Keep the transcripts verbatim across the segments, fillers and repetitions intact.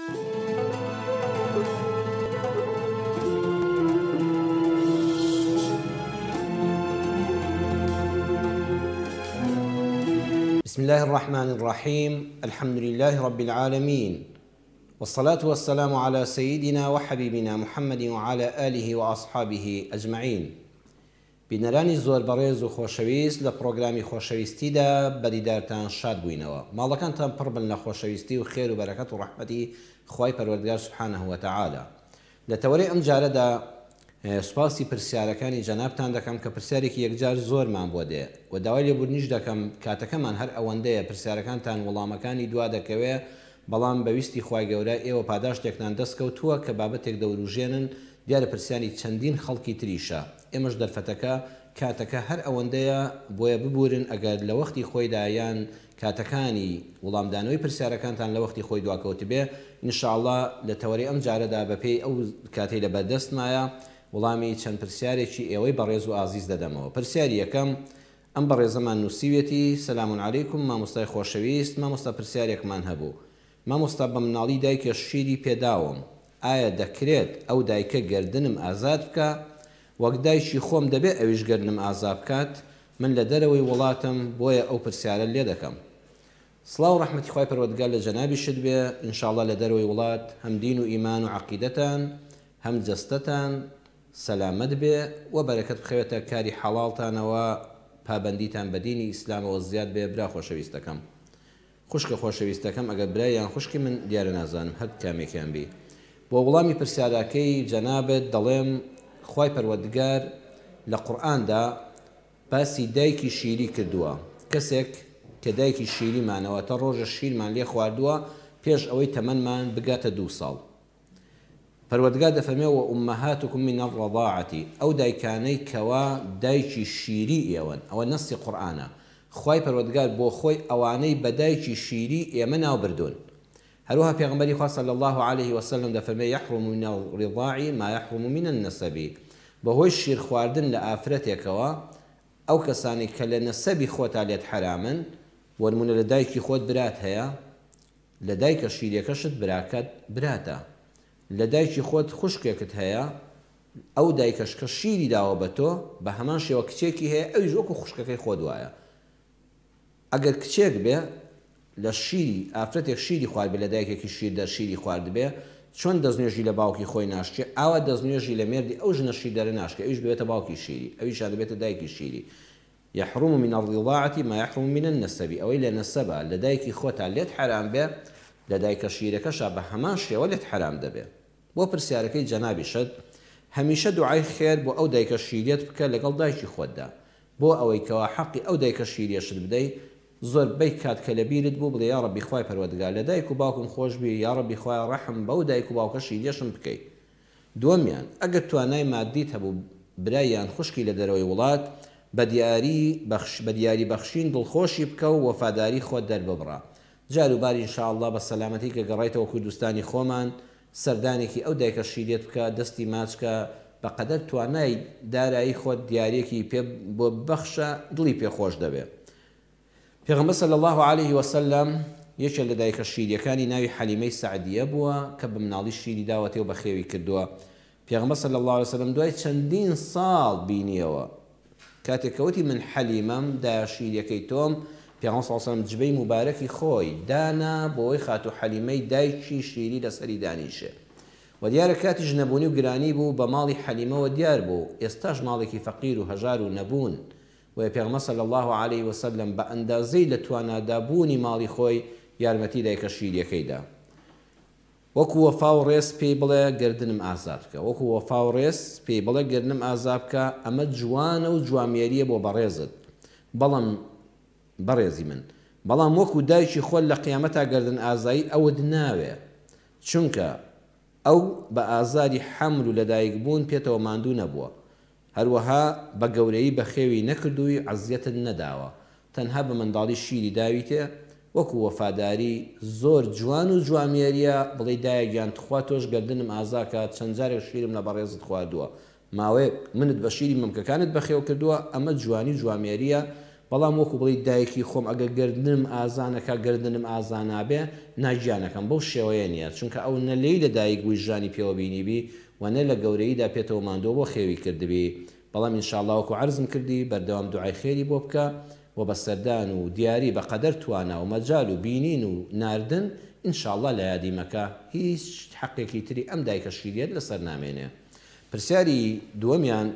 بسم الله الرحمن الرحيم. الحمد لله رب العالمين، والصلاة والسلام على سيدنا وحبيبنا محمد وعلى آله وأصحابه أجمعين. بینەرانی زۆر بەڕێز و خۆشەویست لە پرۆگرامی خۆشەویستیدا بەدیدارتان شاد بووینەوە. ماڵەکانتان پڕ بن لە خۆشەویستی و خێر و بەرەکەت و ڕەحمەتی خوای پەروەردگار سوبحانەه وتەعالا. لە تەوەرەی ئەم جارەدا سوپاسی پرسیارەکانی جەنابتان دەکەم کە پرسیارێکی یەکجار زۆرمان بۆ دێ و داوای لێبوورنیش دەکەم کاتەکەمان هەر ئەوەندەیە پرسیارەکانتان وەڵامەکانی دوا دەکەوێ، بەڵام بەویستی خوای گەورە ئێوە پاداشتێکتان دەستکەوتووە کە بابەتێک دەوروژێنن دیارە پرسیانی چەندین خەڵکی تریشە. ئێمەش دەرفەتەکە کاتەکە هەر ئەوەندەیە بۆیە ببورن ئەگەر لە وەختی خۆیدا یان کاتەکانی وەڵامدانەوەی پرسیارەکانتان لە وەختی خۆی دواکەوت بێ، ئینشاءڵڵا لە تەوەری ئەم جارەدا بەپێی ئەو کاتەی لە بەردەستمایە وەڵامی چەند پرسیارێکی ئێوەی بەڕێز و ئازیز دەدەمەوە. پرسیاری یەکەم ئەم بەڕێزەمان نووسیوێتی: سەلام عەلەیکم مامۆستای خۆشەویست، مامۆستا پرسیارێکمان هەبوو. مامۆستا بە مناڵی دایکە شیری پێداوم، ئایا دەکرێت ئەو دایکە گردنم ئازاد بکە؟ وەک دایکی خۆم دەبێت ئەویش گردنم ئازاد بکات؟ من لە دەرەوەی وڵاتم، بۆیە ئەو پرسیارە لێ دەکەم. سڵاو و ڕەحمەتی خوای پەروەردگار لە جەنابی شت بێ. ئینشاءڵڵا لە دەرەوەی وڵات هەم دین و ئیمان و عەقیدەتان هەم جەستەتان سەلامەت بێ و بەرەکەت بخەوێتە کاری حەڵاڵتانەوە، پابەندیتان بە دینی ئیسلامەوە زیاد بێ. برا خۆشەویستەکەم، خوشکە خۆشەویستەکەم، ئەگەر برایان خوشکی من دیارە نازانم هەر کامێکیان بی. بۆ وەڵامی پرسیارەکەی جەنابێت دەڵێم خوای پەروەردگار لە قورئاندا باسی دایکی شیری کردووە. کەسێک کە دایکی شیریمانەوە تا ڕۆژە شیرمان لێ خواردووە پێش ئەوەی تەمەنمان بگاتە دوو ساڵ. پەروەردگار دەفەرمێ: وە ئومەهاتکم من الرەضاعەتی، ئەو دایکانەی کەوا دایکی شیری ئێوەن. ئەوە نەسی قورئانە. خوای پەروەردگار بۆ خۆی ئەوانەی بە دایکی شیری ئێمە ناوبردوون. هەروها پێغەمبەری خوا صلی الله علیه وسلم دەفەرمێ: یحرم من الرضاع ما یحرم من النسب. بەهۆی شیر خواردن لە ئافرەتێکەوە ئەو کەسانی کە لە نەسەبی خۆتا لێت حرامن، وەرمونە لە دایکی خۆت برات هەیە، لە دایکە شیرەکەشت براکەت براتە. لە دایکی خۆت خوشکێکت هەیە، ئەو دایکەش کە شیری داوە بە تۆ بە هەمان شێوە کچێکی هەیە، ئەویش وەکو خوشکەکەی خۆت وایە. ئەگەر کچێک بێ لە شیری ئافرەتێک شیری خوارد بێ، لە دایکێکی شیر دەر شیری خوارد بێ، چۆن دەستنوێژی لە باوکی خۆی ناشکێ، ئاوا دەستنوێژی لە مێردی ئەو ژنە شیر دەرە ناشکێ، ئەویش بێتە باوکی شیری، ئەویش دەبێتە دایکی شیری. یحرم من الرضاعة ما يحرم من النسب. ئەوەی لە نەسەبە لە دایکی خۆتا لێت حرام بێ، لە دایکە شیرەکەشا بە هەمان شێوە لێت حرام دەبێ. بۆ پرسیارەکەی جەنابی شت، هەمیشە دوعای خێر بۆ ئەو دایکە شیرێت بکە لەگەڵ دایکی خۆتدا، بۆ ئەوەی کەوا حەقی ئەو دایکە شیرێشت بدەی. زۆر بەی کات کە لە بیرت بوو بڵێ: یا ڕەبی خوای پەروەردگار لە دایک و باوکم خۆش بی، یا ڕەبی خوای ڕەحم بەو دایک و باوکە شیرێشم بکەیت. دووەمیان، ئەگەر توانای مادیت هەبوو برایان خوشکی لە دەرەوەی وڵات، بە دیاری بەخشین دڵخۆشی بکە و وەفاداری خۆت دەرببڕە. جاروباری ئینشاءڵڵا بە سەلامەتی کە گەڕایتەوە کوردستانی خۆمان، سەردانێکی ئەو دایکە شیرێت بکە، دەستی ماچکە، بەقەدەر توانای دارایی خۆت دیارێکی پێ بۆ بەخشە، دڵی پێخۆش دەبێت. پێغەمبەر صلی الله علیه وسلم یەکێک لە دایکە شیریەکانی ناوی حەلیمەی سەعدیە بووە کە بە مناڵی شیری داوەتەوە بە خێوی کردووە. پێغەمبەر صلی الله علیه وسلم دوای چەندین ساڵ بینیەوە، کاتێک کەوتی من حەلیمەم دایە شیریەکەی تۆم، پێغەمبەر صلی الله علیه وسلم جبەی مبارەکی خۆی دانا بۆەوەی خاتو حەلیمەی دایکی شیری لەسەری دانیشێ. و دیارە کاتی ژنەبوونی و گرانی بوو بە ماڵی حەلیمەوە دیار بوو. ئێستاش ماڵێکی فەقیر و هەژار و نەبوون، و پێغەمبەر صلی الله علیه وسلم بە ئەندازەی لە توانادابوونی ماڵی خۆی یارمەتی دایکە شیریەکەیدا. وەکو وەفا و ڕێز پێی بڵێ گردنم ئازاد بکە، وەکو وەفا و ڕێز پێی بڵێ گردنم ئازاد بکە. ئەمە جوانە و جوامێریە بۆ بەڕێزت، بەڵام بەڕێزی من، بەڵام وەکو دایکی خۆت لە قیامەتا گردن ئازایی ئەوت ناوێ، چونکە ئەو بە ئازاری حەمل و لەدایک بوون پێتەوە ماندوو نەبووە، هەروەها بە گەورەی بە خێوی نەکردووی عەزیەتت نەداوە، تەنها بە منداڵی شیری داویتێ. وەکو وەفاداری زۆر جوان و جوامێریە بڵێ دایەگیان تخوا تۆش گردنم ئازاکات، چەند جارێک شیرم لە بەڕێزت خواردووە، ماوەیەک منت بە شیری مەمکەکانت بەخێو کردووە. ئەمە جوانی جوامێریە بەڵام وەکو بڵی دایکی خۆم ئەگەر گردنم ئازانەکە گردنم ئازانابێ ناگیانەکەم بەو شێوەیە نیە چونکە ئەو نە لێی لە دایک بووی ژانی پێوە بینیبی و نە لە گەورەییدا پێتەوە ماندۆ بۆ خێوی کردبی بەڵام ئینشاءڵڵا وەکو عەرزم کردی بەردەوام دوعای خێری بۆ بکە و بە سەردان و دیاری بە قەدەر توانە و مەجال و بینین و ناردن ئینشاءڵڵا لە یادی مەکە هیچ حەقێکی تری ئەم دایکە شیرێت لەسەر نامێنێ. پرسیاری دووەمیان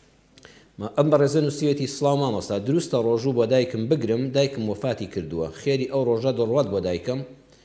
ئەم بەڕێزە نووسیەتی سڵاو مامۆستا دروستە ڕۆژوو بۆ دایکم بگرم دایکم وفاتی کردووە خێری ئەو ڕۆژە دەڕوات بۆ دایکم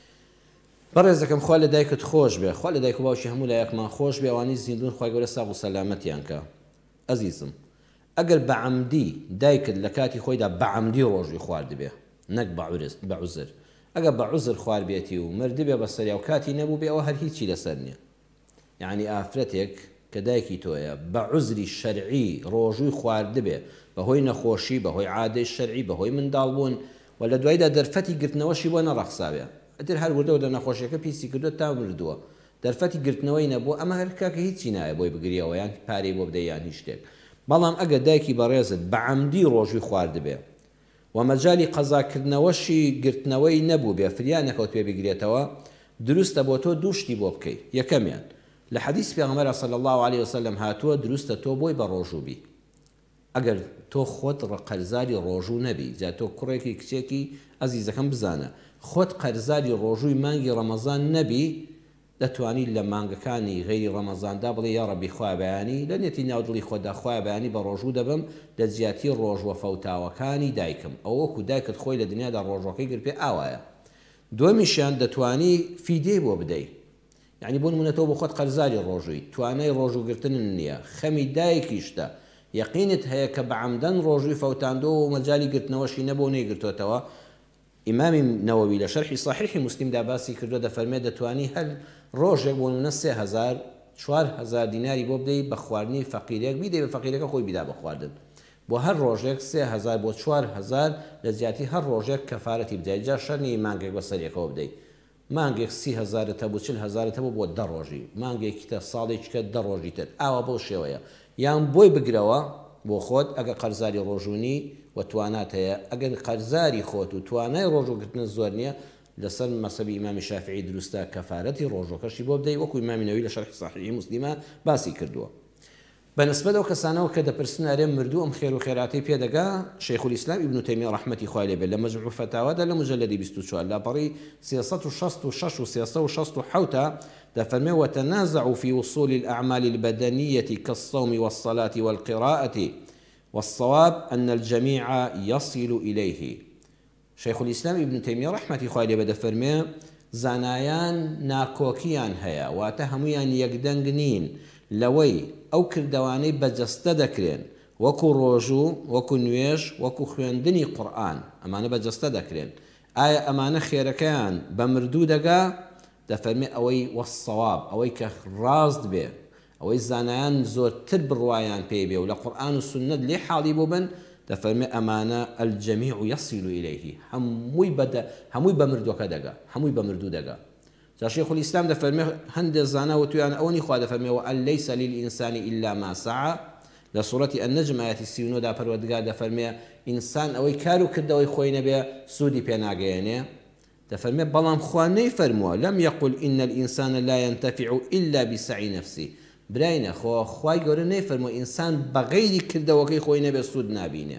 بەڕێزەکەم خوا لە دایکت خۆش بێ خوا لە دایک و باوکی هەموو لایەکمان خۆش بێ ئەوانەی زیندون خوای گەورە ساغ و سەلامەتیان کە. ئەزیزم ئەگەر بەعەمدی دایکت لە کاتی خۆیدا بەعەمدی ڕۆژوی خواردبێ نەک بە عوزر ئەگەر بە عوزر خوارد بێتی و مردبێ بە سەریا و کاتی نەبوو بێ ئەوە هەر هیچی لەسەر نییە یعنی ئافرەتێک کە دایکی تۆیە بە عوزری شەرعی ڕۆژووی خواردبێ بەهۆی نەخۆشی بەهۆی عادەی شەرعی بەهۆی منداڵبوون و لە دوایدا دەرفەتی گرتنەوەشی بۆ نەڕەخساوێ ئەتر هەر وردەوە لە نەخۆشیەکە پیسی کردو تا مردووە دەرفەتی گرتنەوەی نەبووە ئەمە هەر کاکە هیچی نایە بۆی بگریەوە یان پارەی بۆ بدەی یان هیچ شتێک بەڵام ئەگەر دایکی بەڕێزت بەعەمدی ڕۆژووی خواردبێ و مەجای قەزاکردنەوەشی گرتنەوەی نەبوو بێ فریان نەکەوت پێ بگرێتەوە دروستە بۆ تۆ دووشتی بۆ بکەیت یەکەمیان لە حەدیث پێغەمبەر صلی الله علیه وسلم هاتووە دروستە تۆ بۆی بە ڕۆژوو بی ئەگەر تۆ خۆت قەرزاری ڕۆژوو نەبی جا تۆ کوڕێکی کچێکی ئەزیزەکەم بزانە خۆت قەرزاری ڕۆژووی مانگی ڕەمەزان نەبی دەتوانیت لە مانگەکانی غەیری ڕەمەزاندا بڵێ یا ڕەبی خوای بەیانی لە نێتی ناودڵی خۆدا خوای بەیانی بە ڕۆژوو دەبم لە جیاتی ڕۆژوە فەوتاوەکانی دایکم ئەو وەکو دایکت خۆی لە دنیادا ڕۆژەکەی گر پێ ئاوایە. دووەمیشیان دەتوانی فیدەی بۆ بدەیت یعنی بۆ نمونەتەوە بۆ خۆت قەرزاری ڕۆژووی توانای ڕۆژوگرتن نییە خەمی دایکیشتە یەقینت هەیە کە بەعەمدەن ڕۆژووی فەوتاندۆ و مەجای گرتنەوەشی نەبوو نەیگرتوتەوە. ئیمامی نەوەوی لە شەرحی صحیحی موسلیمدا باسی کردو دەفەرمێ دەتوانی هەر ڕۆژێک بۆ نمونە سێ هەزار چوار هەزار دیناری بۆ بدەیت بە خواردنی فەقیرێک بیدەی بە فەقیرەکە خۆی بیدا بە خواردن بۆ هەر ڕۆژێک سێ هەزار بۆ چوار هەزار لە زیاتی هەر ڕۆژێک کەفارەتی بدەیت جا شەرنی مانگێک بەسەرێکەوە بدەیت مانگێک سی هەزارتە بۆ چل هەزارتە بۆ بۆ دە ڕۆژی مانگێکیتە ساڵێککە دە ڕۆژی تر ئاوا بۆ شێوەیە یان بۆی بگرەوە بۆ خۆت ئەگە قەرزاری ڕۆژوونی و توانات هەیە ئەگەر قەرزاری خۆت و توانای ڕۆژوگرتن زۆر نییە لەسەر مەسەبی ئیمامی شافعی دروستە کەفارەتی ڕۆژۆکەشی بۆ بدەیت وەکو ئیمامی نەووی لە شەرحی صحیحی موسلیمە باسی کردووە. بەنسبەت ئەو کەسانەوە کە دەپرسن ئەرێ مردوو ئەم خێر و خێراتی پێدەگا شەیخ الئیسلام ئیبن تەیمیە ڕەحمەتی خوای لێ بێت لە مەجموع فتاوادا لە مجەلەدی بیست و چوار لاپەڕی سێسەد و شەست و شەش و سێسەد و شەست و حەوت دەفەرمێ وتنازعوا في وصول الأعمال البدنية كالصوم والصلاة والقراءة والصواب أن الجميع يصل إليه. شيخ الإسلام ابن تيمية رحمة خوای لێ بێت دەفەرمێ زانایان ناکۆکیان هەیە واتە هەمویان یەکدەنگ نین لەوەی ئەو کردەوانەی بەجەستە دەکرێن وەکو ڕۆژوو وەکو نوێژ وەکو خوێندنی قورئان ئەمانە بەجەستە دەکرێن ئایا ئەمانە خێرەکەیان بە مردوو دەگا دەفەرمێ ئەوەی وەسەواب ئەوەی کە ڕاست بێ ئەوەی زانایان زۆرتر بڕوایان پێی بێ و لە قورئان و سونەت لێ حاڵی بۆ بن دەفەرمێ ئەمانە الجەمیع یەصیل ئیلەیه هەمووی بەدە هەمووی بە مردووەکە دەگا هەمووی بە مردوو دەگا. جا شیخ الئیسلام دەفەرمێ هەندێک زانا وتویان ئەوەنی خوا دەفەرمێ وأن ليس للإنسان إلا ما سعى لە سوورەتی النەجم ئاەتی سی و نۆ دا پەروەردگار دەفەرمێ ئینسان ئەوەی کار و کردەوەی خۆی نەبێ سوودی پێ ناگەیەنێ دەفەرمێ بەڵام خوا نەیفەرمووە لەم یەقل إن الإنسان لا ينتفع إلا بسعي نفسه براینە خۆ خوای گەورە نەیفەرمووە ئینسان بەغەیری کردەوەکەی خۆی نەبێ سوود نابینێ.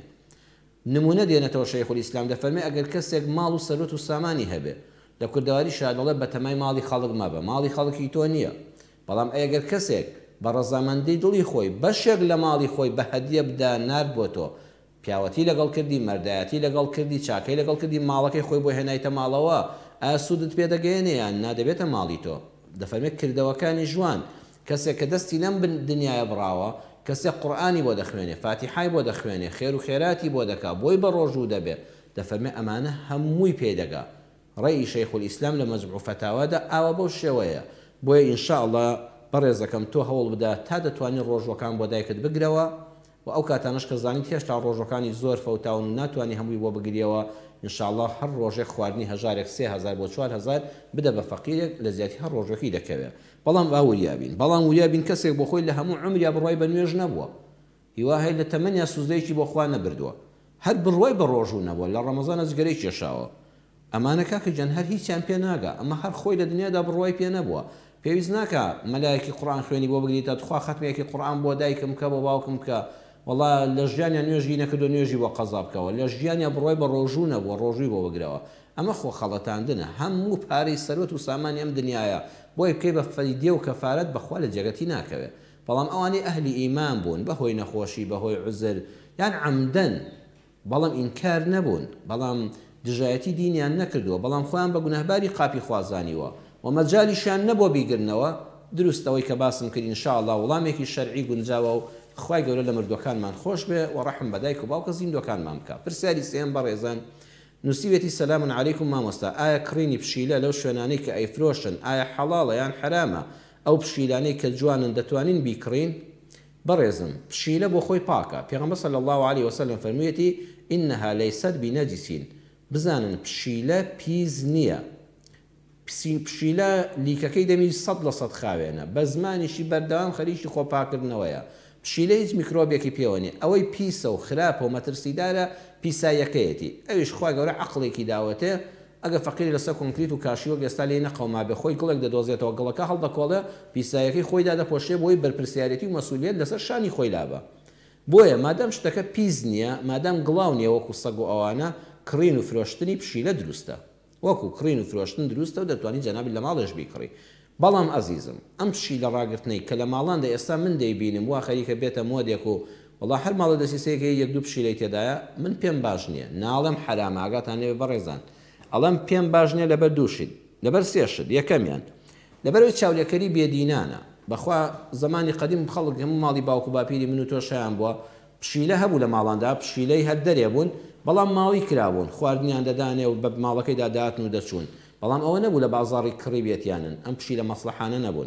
نمونە دێنێتەوە شەیخ الئیسلام دەفەرمێ ئەگەر کەسێک ماڵ و سەرۆت و سامانی هەبێ لە کوردەواری شادڵێ بەتەمای ماڵی خەڵک مەبە ماڵی خەڵکی تۆ نییە بەڵام ئەگەر کەسێک بە ڕەزامەندی دڵی خۆی بەشێک لە ماڵی خۆی بە هەدیە بدا نارد بۆ تۆ پیاوەتی لەگەڵ کردی مەردایەتی لەگەڵ کردی چاکەی لەگەڵ کردی ماڵەکەی خۆی بۆ هێنایتە ماڵەوە ئایا سوودت پێ دەگەیەنێ یان نادەبێتە ماڵی تۆ دەفەرمێ کردەوەکانی جوان کەسێک کە دەستی لەم دنیاە بڕاوە کەسێک قورئانی بۆ دەخوێنێ فاتیحای بۆ دەخوێنێ خێر و خێراتی بۆ دەکا بۆی بە ڕۆژوو دەبێ دەفەرمێ ئەمانە هەمووی پێدەگا. ڕێی شەیخ الئیسلام لە مەجموع فتاوادا ئاوە بەو شێوەیە بۆیە ئینشاءڵڵا بەڕێزەکەم تۆ هەوڵ بدە تا دەتوانێت ڕۆژوەکان بۆ دایکت بگرەوە و ئەو کاتانەش کە زانیت هێشتا ڕۆژەکانی زۆر فەوتاون و ناتوانانی هەمووی بۆ بگریەوە ئینشاءڵڵا هەر ڕۆژێک خواردنی هەژارێک سێ هەزار بۆ چوار هەزار بدە بە فەقیرێک لە زیاتی هەر ڕۆژەکەی دەکەوێت بەڵام با وریابین بەڵام وریابین کەسێک بۆ خۆی لە هەموو عمریا بڕای بە نوێژ نەبووە هیوا هەیە لە تەمەنیا سوزەیەکی بۆ خوا نەبردووە هەر بڕوای بە ڕۆژوو نەبووە لە ڕەمەزانە جگەرەی کێشاوە ئەمانە کاکە گیان هەر هیچیان پێ ناگا ئەمە هەر خۆی لە دنیادا بڕوای پێ نەبووە پێویست ناکە مەلایەکی قورئان خوێنی بۆ بگریتە تخوا خەتمێکی قورئان بۆ دایکم کە بۆ باوکم کە وەڵا لە ژیانیان نوێژی نەکردو نوێژی بۆ قەزا بکەوە لە ژیانیان بڕوای بە ڕۆژوو نەبووە ڕۆژووی بۆ بگرەوە ئەمە خۆ خەڵەتاندنە هەموو پارەی سەرۆت و سامانی ئەم دنیاە بۆی بکەی بە فەیدێ و کەفارەت بەخوا لە جێگەتی ناکەوێت بەڵام ئەوانەی ئەهلی ئیمان بوون بەهۆی نەخۆشی بەهۆی عوزر یان عەمدەن بەڵام ئینکار نەبوون بەڵام دژایەتی دینیان نەکردووە بەڵام خۆیان بە گونەهباری قاپی خوازانیوە و مەجالیشیان نەبووە بیگرنەوە دروستەوەی کە باسم کرد ئینشاءڵڵا وەڵامێکی شەرعی گونجاوە و خوای گەورە لە مردوەکانمان خۆش بێ و ڕەحم بە دایک و باوکە زیندوەکانمان بکە پرسیاری سێم بەڕێزان نووسیوێتی سەلام عەلەیکم مامۆستا ئایا کڕینی پشیلە لەو شوێنانەی کە ئەیفرۆشن ئایا حەڵاڵە یان حرامە ئەو پشیلانەی کە جوانن دەتوانین بیکڕین بەڕێزم پشیلە بۆ خۆی پاکە پێغەمبەر صلی الله علیه وسلم فەرموویەتی ئینەها لەیسەت بینەجیسین بزانن پشیلە پیز نییە پشیلە لیکەکەی دەمی سەد لە سەد خاوێنە بە زمانیشی بەردەوام خەریکی خۆپاکردنەوەیە پشیلە هیچ میکرۆبێکی پێوە نیە ئەوەی پیسە و خراپە و مەترسیدارە پیسایەکەیەتی ئەویش خوای گەورە عەقڵێکی داوەتێ ئەگە فەقیری لەسەر کۆنکریت و کاشیوە ئێستا لێ نەقەوما بێ خۆی گڵێک دەدۆزێتەوە گڵەکە هەڵدەکۆڵێ پیسایەکەی خۆیدا دەپۆشێ بۆی بەرپرسیارەتی و مەسئولیەت لەسەر شانی خۆی لابە بۆیە مادام شتەکە پیس نییە مادام گڵاو نییە وەکو سەگ و ئەوانە کڕین و فرۆشتنی پشیلە دروستە وەکو کڕین و فرۆشتن دروستە و دەتوانانی جەنابی لە ماڵێش بیکڕی بەڵام ئەزیزم ئەم پشیلە ڕاگرتنەی کە لە ماڵاندا ئێستا من دەیبینم وا خەریکە بێتە مۆدێک و وڵا هەر ماڵە دەسیسەیەکە یەک دوو پشیلەی تێدایە من پێم باش نییە ناڵێم حرامە ئاگاتان لێ بەڕێزان ئەڵەم پێم باش نییە لەبەر دووشت لەبەر سێشت یەکەمیان لەبەرەوەی چاولێکەری بێدینانە بەخوا زمانی قەدیم خەڵک هەموو ماڵی باوکو باپیری من و تۆ شایان بووە پشیلە هەبوو لە ماڵاندا پشیلەی هەر دەرێ بوون بەڵام ماڵی کرابوون خواردنیان دەدانێ و بە ماڵەکەیدا داهاتن و دەچوون بەڵام ئەوە نەبوو لە بازاڕی کڕی بێتیانن ئەم پشیلە مەسلحانە نەبوون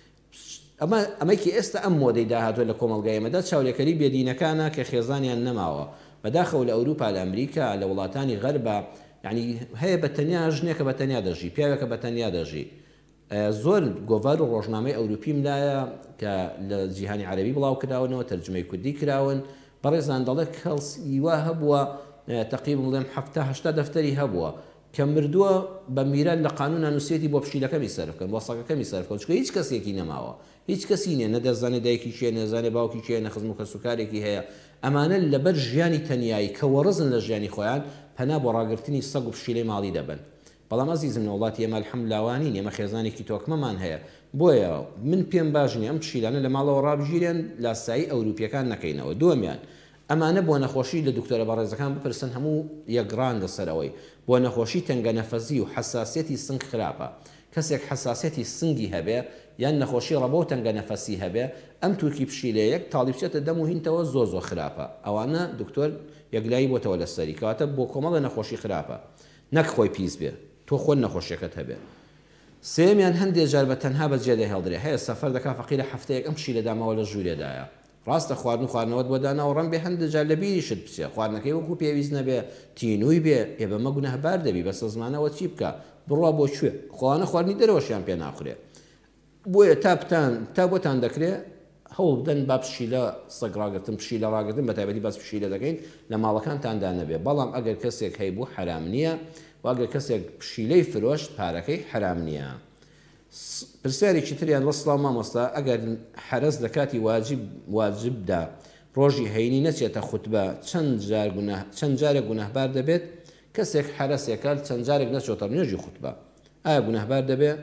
ئەمە ئەمەکی ئێستا ئەم مۆدەی داهاتوە لە کۆمەڵگای ئێمەدا چاولێکەری بێدینەکانە کە خێزانیان نەماوە بەداخەوە لە ئەوروپا لە ئەمریکا لە وڵاتانی غەربە یعنی هەیە بە تەنیا ژنێکە بە تەنیا دەژی پیاوێکە بە تەنیا دەژی زۆر گۆڤار و ڕۆژنامەی ئەوروپیم لایە کە لە جیهانی عەرەبی بڵاو کراونەوە تەرجمەی کوردی کراون بەڕێزان دەڵێ کەڵسیوا هەبووە تقریبا بڵێم هەفتە هەشتا دەفتەری هەبووە کە مردووە بە میران لە قانون نووسێتی بۆ پشیلەکەمی سەرفکەن وەسەقەکەمی سەرفکەن چکە هیچ کەسێکی نەماوە هیچ کەسی نییە نەدەزانێت دایکی چیە نەزانێ باوکی چیە نەخزم و کەسوکارێکی هەیە ئەمانە لەبەر ژیانی تەنایی کە وەڕزن لە ژیانی خۆیان پەنا بۆ ڕاگررتنی سەگ و پشیلەی ماڵی دەبن بەڵام ئەزیزم لە وڵاتی ئێمە الحەمدلاوانی ئێمە خێزانێکی تۆکمەمان هەیە بۆیە من پێم باش نییە ئەم پشیلانە لە ماڵەوە ڕابژیرێن لاسایی ئەوروپیەکان نەکەینەوە دووەمیان ئەمانە بۆ نەخۆشی لە دکتۆرە بەڕێزەکان بپرسن هەموو یەکگران لەسەرەوەی بۆ نەخۆشی تەنگە نەفەزی و حساسیەتی سنگ خراپە کەسێک حساسیەتی سنگی هەبێ یان نەخۆشی ڕەبە و تەنگە نەفەسی هەبێ ئەم تورکی پشیلەیەک تاڵی بچێتە دەم و هینتەوە زۆ زۆ خراپە ئەوانە دکتۆر یەکلایی بۆتەوە لەسەری کەواتە بۆ کۆمەڵە نەخۆشی خراپە نەک خۆی پیس بێ تۆ خۆن نەخۆشیەکەت هەبێ سێمیان هەندێک جار بە تەنها بەجێ دەهێڵدرێ هەیە سەفەر دەکا فەقیرە هەفتەیەک ئەم پشیلە داماوە لە ژوورێدایە ڕاستە خواردن خواردنەوەت بۆ داناوە ڕەن بێ هەندێک جار لە بیریشت بچێ خواردنەکەی وەکو پێویست نەبێ تینووی بێ ێ بەمە گونەهبار دەبی بەسە زمانەوە چی بکە بڕوا بۆ کوێ خۆوانە خواردنی دەرەوەشیان پێ ناخورێ بۆیە تا بتان تا بۆتان دەکرێت هەوڵ بدەن با پشیلە سەگ ڕاگرتن پشیلە ڕاگرتن بە تایبەتی باس پشیلە دەکەین لە ماڵەکانتاندا نەبێ بەڵام ئەگەر کەسێک هەیبوو حرام نییە و ئەگەر کەسێک پشیلەی فرۆشت پارەکەی حرام نییە پرسیارێکی تریان وەسڵاو مامۆستا ئەگەر حەرەز لە کاتی واجب واجبدا ڕۆژی هەینی نەچێتە خوتبە چەند جار چەند جارێک گونەهبار دەبێت کەسێک حەرەسێکال چەند جارێک نەچۆتە نوێژی خوتبە ئایا گونەهبار دەبێت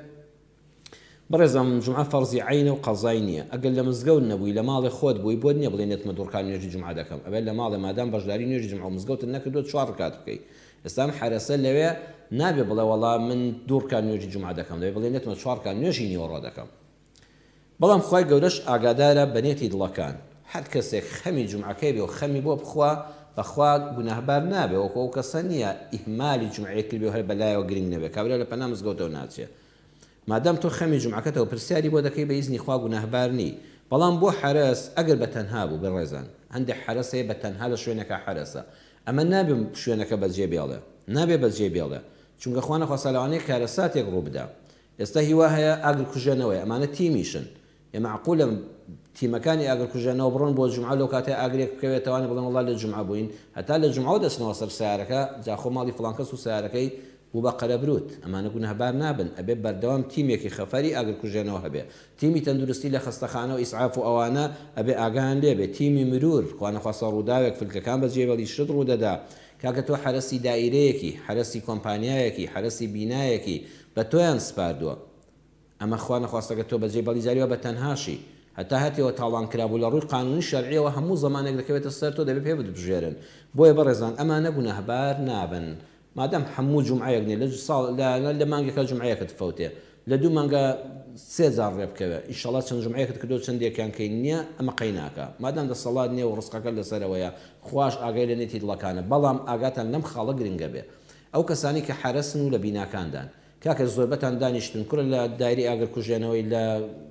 بەڕێزم جومعە فەرزی عینە و قەزای نییە ئەگەر لە مزگەوت نەبووی لە ماڵی خۆت بووی بۆ نییە بڵێ نێتمە دوورکان نوێژی جومعە دەکەم ئەبێت لە ماڵێ مادام بەشداری نوێژی جومعە و مزگەوتت نەکردووە چوار ڕکات بکەیت ئێستام حەرەسە لەوێ نابێ بڵێ وەڵام من دوورکان نوێژی جومعە دەکەم دەبێت بڵێ نێتمە چوارکان نوێژی نیوەڕۆ دەکەم بەڵام خوای گەورەش ئاگادارە بەنێتی دڵەکان هەر کەسێک خەمی جومعەکەی بێ و خەمی بۆ بخوا بەخوا گونەهبار نابێ وەکو ئەو کەسە نییە ئیهمالی جومعەیە کرد بێ هەر بەلایەوە گرنگ نەبێ کابرا لە پەنا مزگەوتەوە ناچێت مادام تۆ خەمی جومعەکەتەوە پرسیاری بۆ دەکەی بە ئیزنی خوا گونەهبار نی بەڵام بۆ حەرەس ئەگەر بە تەنها بوو بڕێزان هەندێک حەرەس هەیە بە تەنها لە شوێنەکە حەرەسە ئەمە نابێ شوێنەکە بەجێ بێڵێ نابێ بەجێ بێڵێ چونکە خوانە خوا لەوانەیە کارە ساتێک ڕوو بدا ئێستا هیوا هەیە ئاگر کوژێنەوەی ئەمانە تیمیشن ئێ معقولە تیمەکانی ئاگرکوژێنەوە بڕۆن بۆ جومعە لەو کاتێ ئاگرێک بکەوێتەوەوانە بڵێن وڵا لە جومعە بووین هەتا لە جومعەوە دەچنەوە سەر سیارەکە جاخۆ ماڵی فڵان کەس و سیارەکەی بوو بە قەرەبروت ئەمانە گونەهبار نابن ئەبێ بەردەوام تیمێکی خەفەری ئاگرکوژێنەوە هەبێ تیمی تەندروستی لە خستەخانە و ئیسعاف و ئەوانە ئەبێ ئاگان لێبێ تیمی مرور خوانەخواستە ڕووداوێک فلکەکان بەجێبەڵی شت ڕوودەدا کاکە تۆ حرەسی دائیرەیەکی حرەسی کۆمپانیایەکی حرەسی بینایەکی بە تۆیان سپاردووە ئەمە خوا نەخواستەکە تۆ بەجێبەڵی جاریوە بە تەنهاشی هەتا هەتێەوە تاڵان کرابوو لە ڕووی قانونی شەرعیەوە هەموو زمانێک دەکەوێتە سەر تۆ دەبێت پێ ببژێرن بۆیە بەڕێزان ئەمانە گونەهبار نابن مادەم هەموو جومعەیەک نیە لە ساڵ لە مانگێکە جومعەیەکت فەوتێ لە دوو مانگە سێ جار ڕێ بکەوێ ئیشەڵا چەند جومعەیەکت کردو چەندێکیان کەی نییە ئەمە قەی ناکە مادام دەسەڵات نییە و ڕزقەکە لەسەرەوەیە خوش ئاگای لە نێتی دڵەکانە بەڵام ئاگاتان لەم خاڵە گرنگە بێ ئەو کەسانی کە حرەسن و لە بیناکاندان کاکە زۆربەتان دانیشتن کورە لە دایری ئاگرکوژێنەوەی لە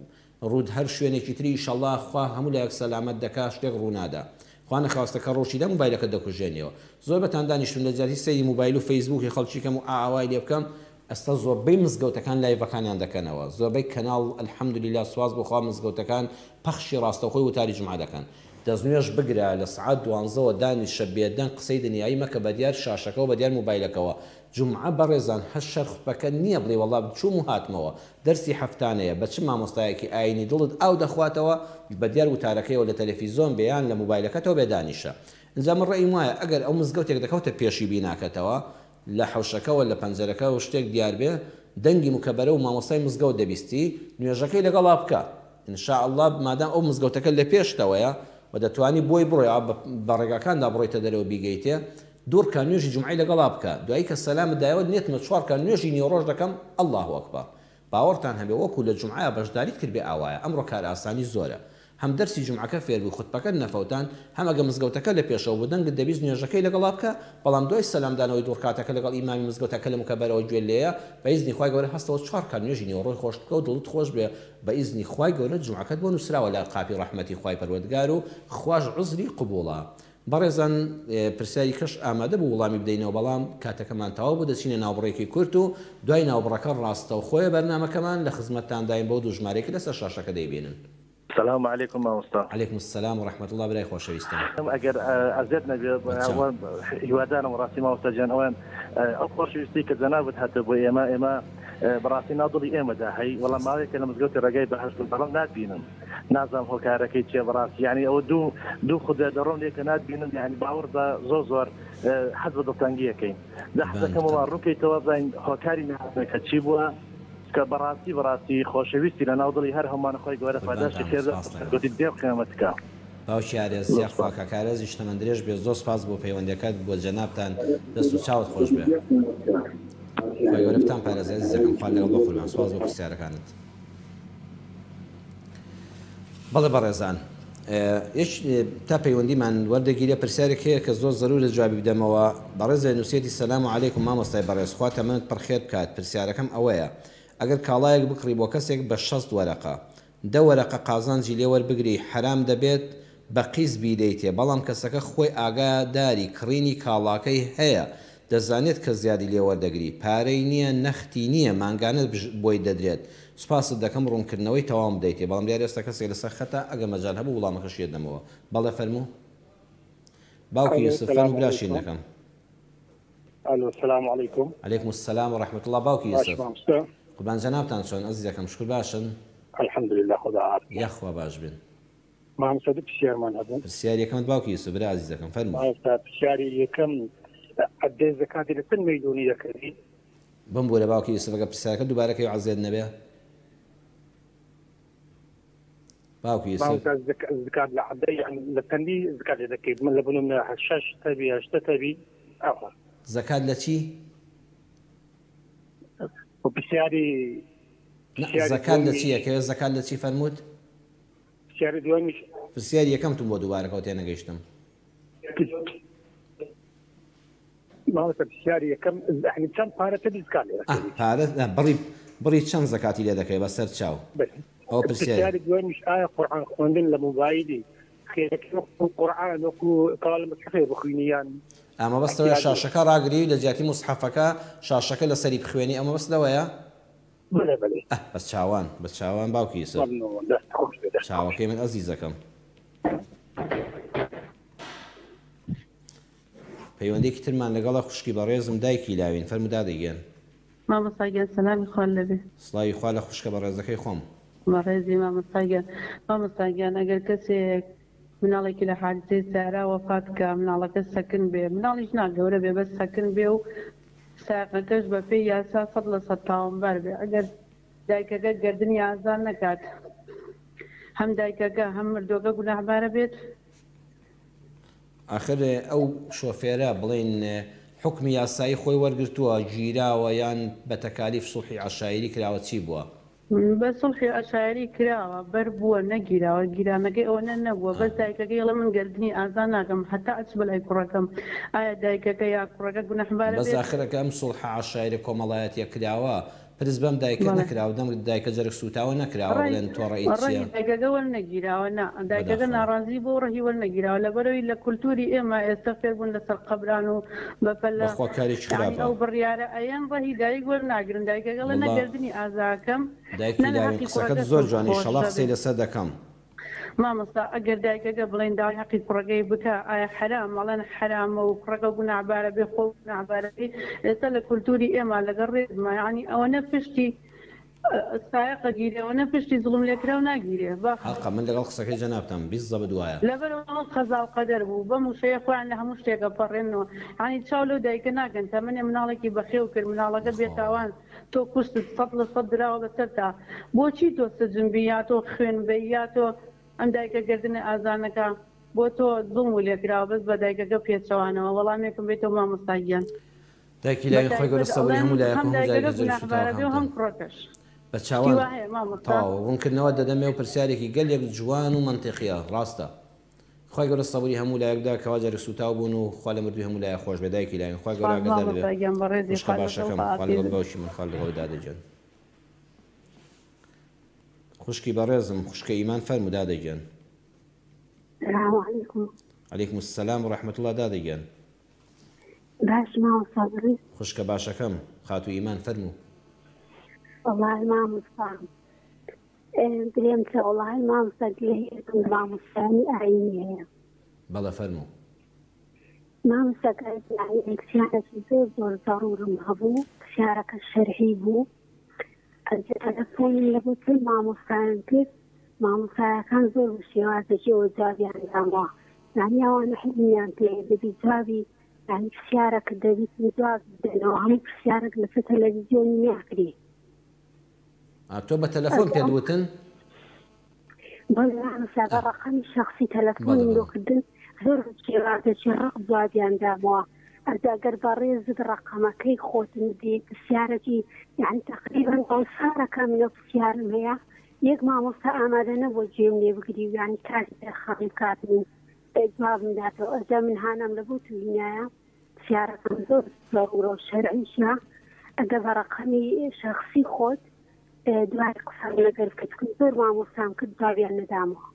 ڕوود هەر شوێنێکی تری ئیشەڵا خوا هەموو لە یەک سەلامەت دەکا شتێک ڕوونادا خوا نەخواستەکە ڕۆژیدا موبایلەکە دەکوژێنەوە زۆربەتان دانیشتن لە جاتی سەیری موبایل و فەیسبووکی خەڵکی کەم و ئاوای لێ بکەم ئەستا زۆربەی مزگەوتەکان لایڤەکانیان دەکەنەوە زۆربەی کەناڵ ئەلحەمدولیلا سواز بخوا مزگەوتەکان پەخشی ڕاستەوخۆی وتاری جومعە دەکەن دەستنوێژ بگرە لە سعات دوانزەوە دانیشە بێدەنگ قسەی دنیایی مەکە بە دیار شاشەکە و بە دیار موبایلەکەەوە جومعە بەڕێزان هەشەر خوتبەکە نییە بڵێ وەڵام چوم و هاتمەوە دەرسی هەفتانەیە بە چ مامۆستایەکی ئاینی دڵت ئاو دەخواتەوە بە دیار وتارەکەیەوە لە تەلەڤیزۆن بەیان لە موبایلەکەتەوە بێدانیشە اینجا من ڕێیم وایە ئەگەر ئەو مزگەوتێک دەکەوتە پێشی بیناکەتەوە لە حەوشەکەەوە لە پەنجەرەکە و شتێک دیار بێ دەنگی مکەبەرە و مامۆستای مزگەوت دەبیستی نوێژەکەی لەگەڵا بکە ئینشاءالله مادام ئەو مزگەوتەکە لە پێشتەوەیە و دەتوانی بۆی بڕۆی بە ڕێگاکاندا بڕۆیتە دەرەوە بیگەیتێ دوورکە نوێژی جومعەی لەگەڵا بکە دوایی کە سەلامت دایەوە نێتمە چوارکە نوێژی نیوەڕۆژ دەکەم الله ئەکبەر باوەڕتان هەبێ وەکو لە جومعە بەشداریت کرد بێ ئاوایە ئەمڕۆ کار ئاسانی زۆرە هەم دەرسی جومعەکە فێربووی خوتبەکە نەفەوتان هەم ئەگە مزگەوتەکە لە پێشەوە بوو دەنگت دەبیست نوێژەکەی لەگەڵا بکە بەڵام دوای سەلامدانەوەی دوورکاتەکە لەگەڵ ئیمامی مزگەوتەکە لە مکەبەرەوە گوێ لێیە بە ئیزنی خوای گەورە هەستەوە چوارکە نوێژی نیوەڕۆی خۆش بکە و دڵت خۆش بێ بە ئیزنی خوای گەورە جومعەکەت بۆ نووسراوە لە قاپی ڕەحمەتی خوای پەروەردگار و خوش عوزری قبوڵە بەڕێزان پرسیاری کەش ئامادە بوو وڵامی بدەینەوە بەڵام کاتەکەمان تەواو بوو دەچینە ناوبڕێکی کورت و دوای ناوبڕەکە ڕاستەوخۆیە بەرنامەکەمان لە خزمەتتان دایم بۆ دوو ژمارەیەکی لەسەر شاشەکە دەیبینن. السلام عليكم مامۆستا. عليكم السلام ورحمة الله برای خۆشەویستم. ئەگەر ئەزیەت نەبێ هیوادارم ڕاستی مامۆستا جان ئەوان ئەو خۆشەویستی کە جەنابەت هاتە بۆ ئێمە ئێمە بەڕاستی ناودڵی ئێمەدا هەی وەڵام ماوەیەکە لە مزگەوتی ڕێگای بەهەشت بەڵام ناتبینم نازانم هۆکارەکەی چێ بەڕاستی یعنی ئەوە دوو دوو خوددا دەڕۆم لێکە ناتبینم یعنی باوەڕدا زۆر زۆر حەز بە دڵتەنگیەکەی دا حەزەکەم وڵا ڕووکەیتەوە بزانین هۆکاری نهاتنەکە چی بووە کە بەڕاستی بەڕاستی خۆشەویستی لە ناودڵی هەر هەمومانە خۆی گەورە پاداشی کردگوتی دێ قیامەتکە باوکی ئارێزیە خوا کاکارێزی شتەمەند درێژ بێ زۆر سپاس بۆ پەیوەندەکەت بۆ جەنابتان دەست و چاوت خۆش بێ خۆی گەورە بتان پارێزە عەزیزەکەم خوا لەگەڵ بۆ قوربان سپاس بۆ پرسیارەکانت. بەڵێ بەڕێزان تا پەیوەندیمان وەردەگیرە پرسیارێک هەیە کە زۆر زەرورە جوابی بدەمەوە بەڕێزە نووسێتی سەلام عەلەیکم مامۆستای بەڕێز خوا تەمەنت پڕخێر بکات پرسیارەکەم ئەوەیە ئەگەر کاڵایەک بکڕی بۆ کەسێک بە شەست وەرەقە دە وەرەقە قازانجی لێ وەربگری حرام دەبێت بە قیس بیدەیتێ بەڵام کەسەکە خۆی ئاگاداری کڕینی کاڵاکەی هەیە دەزانێت کە زیادی لێ وەردەگری پارەی نییە نەختی نییە مانگانت بۆی دەدرێت سوپاست دەکەم ڕوونکردنەوەی تەواو بدەیتێ بەڵام دیارە ئێستا کەسێک لەسەر خەتە ئەگە مەجال هەبوو وڵامەکەش یێدەمەوە بەڵێ فەرموو باوکی یوسف فەرموو براشین دەکەم. الو السلام عليكم. عليكم السلام ورحمة الله باوکی یوسف قوربان جەنابتان چۆن ئەزیزەکەم شکر باشن الحمد لله خدا عافیت یاخوا باش بن مامۆستا پرسیارمان هەبوو پرسیاری یەکەمت باوکی یوسف برا عەزیزەکەم فەرموو. مامۆستا پرسیاری یەکەم ئەدەی زەکاتی لە چەند مەیدۆنی دەکەوی بم بۆ لە باوکی یوسف ئەگە پرسیارەکە دووبارەکەی عەزیز نەبێ باوکی یوسف زکات لە عەدەی لە چەندی زکات لێ دەکەیت من لە بنمونە شەش تەبی هەشتە تەبی ئەوە زکات لە چی؟ پرسیاری زکات لە چیە کەوێ زکات لە چی فەرمووت؟ پرسیاری دووەمیش پرسیاری یەکەمتون بۆ دووبارەکەوە تێنەگەیشتم. مامۆستا پرسیاری یەکەم یعنی چەند پارە تەبی زکات لێ دەکەوی؟ پارە بڕی بڕی چەند زکاتی لێ دەکەی بەسەر چاو؟ ئەو پرسیاری دووەمیش ئایا قورئان خوێندن لە موبایلی خێرەکەی وەکو قورئان وەکو کاڵ مەسحەفێ بخوێنیان ئەمە بەستەوەیە شاشەکە ڕاگری لە جیاتی موسحەفەکە شاشەکە لەسەری بخوێنی ئەمە بەستەوەیە؟ بەڵێ بەڵێ بەس چاوان بەس چاوان باوکی یوسف چاوەکەی من ئەزیزەکەم پەیوەندێکی ترمان لەگەڵە خوشکی بەڕێزم دایکی لاوین فەرمودا دەیگەن مامۆستاگیان سەلامی خوان لەبێ سڵاوی خوا لە خوشکە بەڕێزەکەی خۆم بەڕێزی مامۆستاگیان مامۆستاگیان ئەگەر کەسێک مناڵێکی لە حادثەی سارا وەفات کە مناڵەکە سەکن بێ مناڵیش ناگەورە بێ بەس سەکن بێ و ساقەکەش بە پێی یاسا سەد لە سەد تاوانبار بێ ئەگەر دایکەکە گردنی ئازار نەکات هەم دایکەکە هەم مردووەکە گوناحبارە بێت آخر ئەو شۆفێرە بڵێن حکمی یاسایی خۆی وەرگرتووە گیراوە یان بە تەکالیف سوڵحی عەشایری کراوە چی بووە؟ بە سوڵحی عەشایری کراوە بەر بووە نەگیراوە گیرانەکەی ئەوە نەبووە بەس دایکەکەی ئەڵە من گردنی ئازار ناکەم حتا ئەچ بەلای کوڕەکەم ئایا دایکەکە یا کوڕەکە گوناحبارە بێت؟ بەس ئاخرەکە ئەم سوڵح عەشایری کۆمەڵایەتیە کراوە پرس بەم دایکە نەکراوە دەم دایکە جەرگ سوتاوە نەکراوە بڵێن تۆ ڕێیت چییە؟ دایکەکە وەرنەگیراوە نا دایکەکە ناڕازی بۆ ڕەهی وەرنەگیراوە لەبەرەوەی لە کولتوری ئێمە ئێستا فێربوون لەسەر قەبران و بەپەلە بەخوا کارێکی خراپە ئەو بڕیارە ئەیان ڕەهی دایک وەرناگرن دایکەکە لە نەگردنی ئازاکەم دایکی لاوین قسەکەت زۆر جوانی ئینشەڵا قسەی لەسەر دەکەم مامۆستا ئەگەر دایکەکە بڵێن داوای حەقی کوڕەکەی بکە ئایا حرام مەڵەن حرامە و کوڕەکە گوناحبارە بێ خۆ گوناحبارە بێ ئێستا لە کولتوری ئێمە لەگەڵ ڕێزمە یعنی ئەوەنە پشتی سایقە گیرێەوەنە پشتی زڵم لێکرا و ناگیرێ حەقا من لەگەڵ قسەکەی جەنابتان بیست زەبە دوایە لەبەرەوە خەزاڵ قەدەر بوو بەم وشەیە خۆیان لە هەموو شتێکە پەڕێنەوە ینی چاو لەو دایکە ناکەن تەمەنێ مناڵێکی بەخێو کرد مناڵەکە بێتاوان تۆ کوشتت سەد لە سەد دراوە بەسەر تا بۆچی تۆ سەجنبی یا تۆ خوێن بە یا تۆ ئەم دایکە گردنە ئازانەکە بۆ تۆ زڵم و لێکراوە بەس بە دایکەکە پێچەوانەوە وەڵامێکم بێتەوە مامۆستاگیان دایکی لای خۆی گەورە سەبووری هەموو لایەک هەم کوڕەکەش بە چاوان تاوە ڕوونکردنەوە دەدەمێ و پرسیارێکی گەلێک جوان و منتیقیە ڕاستە خۆی گەورە سەبووری هەموو لایەکدا کەوا جەرگ سوتاو بوون و خوا لە مردووی هەموو لایە خۆش بێ دایکی لاوین خۆی گەورە ئاگادار بێ خوشکە باشەکەم خوا لەگەڵ باوکی من خوا لەگەڵی دادەجێن خوشکی بەڕێزم خوشکە ئیمان فەرموو دادەگەن السلام عليكم. عليكم السلام ورحمة الله دادەگەن باش مامۆستا بڕی خوشکە باشەکەم خاتو ئیمان فەرموو والله مامۆستا برێم چە وڵی مامۆستا لێ مامۆستانی ئاینی هەیە بەڵە فەرموو مامۆستاکە کسیارێکی زۆر زۆر زەڕورم هەبوو کسیارەکە شەرحی بوو تەلەفۆنی لە بۆ چل مامۆستایان کرد مامۆستایەکان زۆر شێوازێکی ئەوە جوابیان داوە یانی ئەوانە حیزمیان پێ دەبی جوابی یعنی پرسیارەکە دەبیت جواب بدەنەوە هەموو پرسیارێک لەسەر تەلەڤیزیۆنی ناکری تۆ بە تەلەفۆن پێدوتن بەڵێ مامۆستا ڕەقەمی شەخسی تەلەفۆنی لۆکردن زۆر شێوازێکی ڕق جوابیان دامەوە ئەگەر بە ڕێزت ڕقەمەکەی خۆتن دێ پرسیارێکی یعنی تقریبا ئەوسارەکەم لە پرسیارم هەیە یەک مامۆستا ئامادە نەبووە گوێم لێ بگری و یعنی کاتی دەرخەڵی کاتن جوابم داتەوە ئەجا من هانام لە بۆ توینایە پرسیارەکەم زۆر زەڕورە و شەرعیشە ئەگەر بە ڕقەمی شەخسی خۆت دوای قسەم لەگەر کردکن زۆر مامۆستام کرد جوابیان نەدامەوە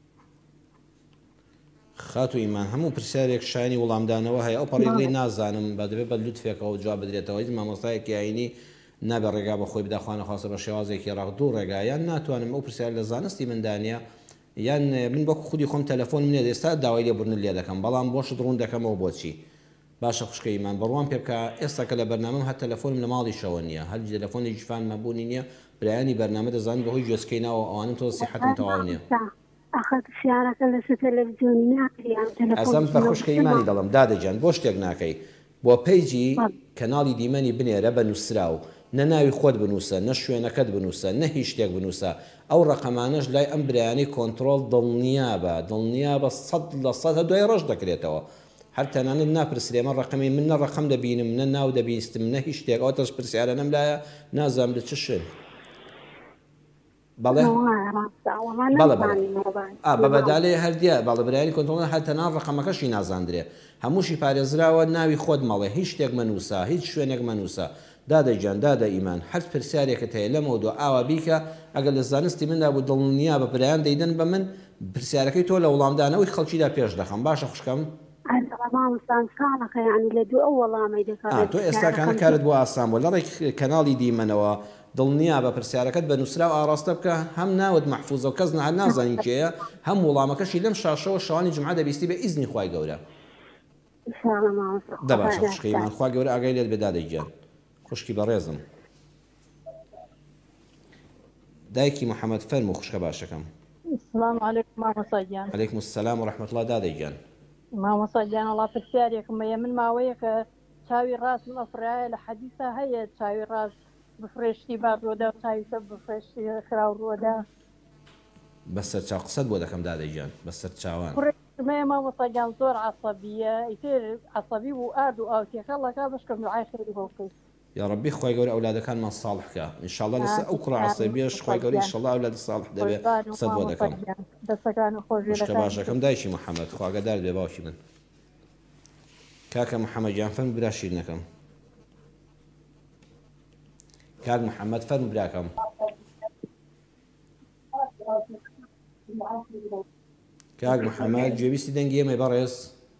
خاتو ئیمان هەموو پرسیارێک شایانی وەڵامدانەوە هەیە ئەو پەڕێڵی نازانم بە دەبێت بە لوتفێکەوە جواب بدرێتەوە هیچ مامۆستایەکی ئاینی نابێ ڕێگا بە خۆی بداخواانە خاصە بە شێوازێکی ڕق دوو ڕێگا یان ناتوانم ئەو پرسیار لە زانستی مندانە یان من بۆ خودی خۆم تەلەفۆن منێ ئێستا داوای لێبوورن لێ دەکەم بەڵام بۆشت ڕوون دەکەمەوە بۆچی باشە خوشکە ئیمان بڕوان پێ بکە ئێستا کە لە بەرنامەم هەر تەلەفۆنم لە ماڵی شەوە نییە هەر تەلەفۆنی جیفان مەبوونی نییە برایانی بەرنامە دەزان بەهۆی گوێسکەی ناوە ئەوانم تۆ سیحەتم تەواو نییە ئەخە پرسیارەکە لەسەر تەلەڤیزیۆنی ناکری ئەزەم بە خوشکە ئیمانی دەڵم دادەجان بۆ شتێک ناکەی بۆ پەیجی کەناڵی دیمەنی بنێرە بە نووسراو نە ناوی خۆت بنووسە نە شوێنەکەت بنووسە نە هیچ شتێک بنووسە ئەو ڕقەمانەش لای ئەم برایانی کۆنتترۆل دڵنیا بە دڵنیا بە سەد لە سەد دوای ڕۆژ دەکرێتەوە هەر تەنانەت ناپرسێمە ڕقەمی من نە ڕقەم دەبینم نە ناو دەبیستم نە هیچ شتێک ئەو تەش پرسیارە نەم لایە نازام لە چ شن بەڵێ بە بەدالێ هەردیە باڵە برایانی کۆنتترۆل هەر تەنان ڕقەمەکەشی نازاندرێ هەمووشی پارێزراوە ناوی خۆت مەڵێ هیچ شتێک مەنووسە هیچ شوێنێک مەنووسە دادەجان دادە ئیمان هەر پرسیارێکت هەیە لەمەوە دو ئاوا بیکە ئەگەر لە زانستی مندا بوو دڵنیا بە برایان دەیدەن بە من پرسیارەکەی تۆ لە وڵامدانەوەی خەڵکیدا پێش دەخەم باشە خوشکەم تۆ ئێستاکانە کارت بۆ ئاسان بۆ لەڕێک کەناڵی دیمەنەوە دڵنیا بە پرسیارەکەت بە نووسرا و ئاڕاستە بکە هەم ناوت محفوظە و کەس نازانین کێیە هەم وەڵامەکەشی لەم شاشەوە شەوانی جمعە دەبیستی بە ئیزنی خوای گەورە. دە باشە خوشکەیمان خوا گەورە ئاگای لێت بێ دادەی گیان خوشکی بەڕێزم. دایکی محەممەد فەرموو خوشکە باشەکەم. السلام عليكم مامۆستا گیان. عەلەیکم السەلام و ڕەحمەتوڵڵا دادەی گیان. مامۆستا گیان وەڵا پرسیارێکم هەیە من ماوەیە کە چاوی ڕاست ئەفرایە لە حەدیثە هەیە چاوی ڕاست بفرێشتی با ڕۆدا و چاوی سەر بفرێشتی خراو ڕۆدا بەسەر چاو قسەت بۆ دەکەم دادەی گیان بەسەر چاوان. کوڕێمە مامۆستا گیان زۆر عەسەبیە ئیتر عەسەبی بوو ئارد و ئاوتێکە لەکا بەشکەم دوعای خێری بۆ بکەیت. یا ربی خوای گەورە ئەولادەکانمان ساڵح بکە ئینشاءڵڵا لەسەر ئەو کوڕە عەسەبیەش خوای گەورە ئینشاءڵڵا ئەولادی ساڵح دەبێت قسەت بۆ دەکەم. دەستەکان خۆش خوشکە باشەکەم دایکی محەممەد خواگەدار بێ باوکی من. کاکە محەممەد گیان فەرموو برا شیرنەکەم. کاک محەممەد فەرموو براکەم. کاک محەممەد گوێویستی دەنگی ئێمەی بەڕێز.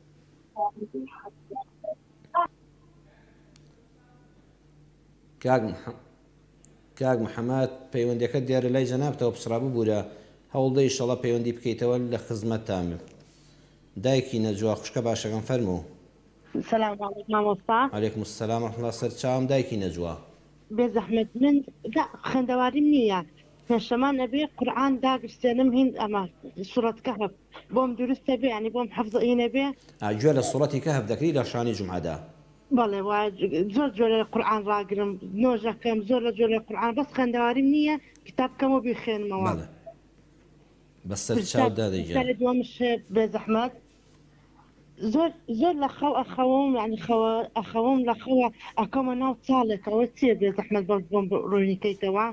کاک محەممەد پەیوەندیەکە دیارە لای جەنابتەوە پسرابوو بوورە هەوڵدە ئینشەڵڵا پەیوەندی بکەیتەوە لە خزمەتتان. دایکی نەجوا خوشکە باشەکەم فەرموو. سلام علیکم مامۆستا. عەلەیکم السەلام و ڕەحمەتوڵڵا سەر چاوم دایکی نەجوا. بێ زەحمەت من خوێندەواریم نییە پێشەمان نەبێ قورئان داگرسێنم هین ئەمە سوورەت کەهف بۆم دروستە بێ ینی بۆم حەفزەینە بێ گوێ لە سوورەتی کەهف دەکری لە شانی جومعەدا. بەڵێ وای زۆر جۆرە لە قورئان ڕاگرم نۆژەکەم زۆر لە جۆرە قورئان بەس خوێندەواریم نییە کتابکەم و بیخوێنمەوە بەسەر چاو دادەیگەن. دووەمش بێ زەحمەت زۆر زۆر لە خەو ئەخەوم ینی ئەخەوم لە خەوە ئەکەمە ناو چاڵێکەوە چییە بێ زەحمەت بەس بۆم ڕوونیکەیتەوە.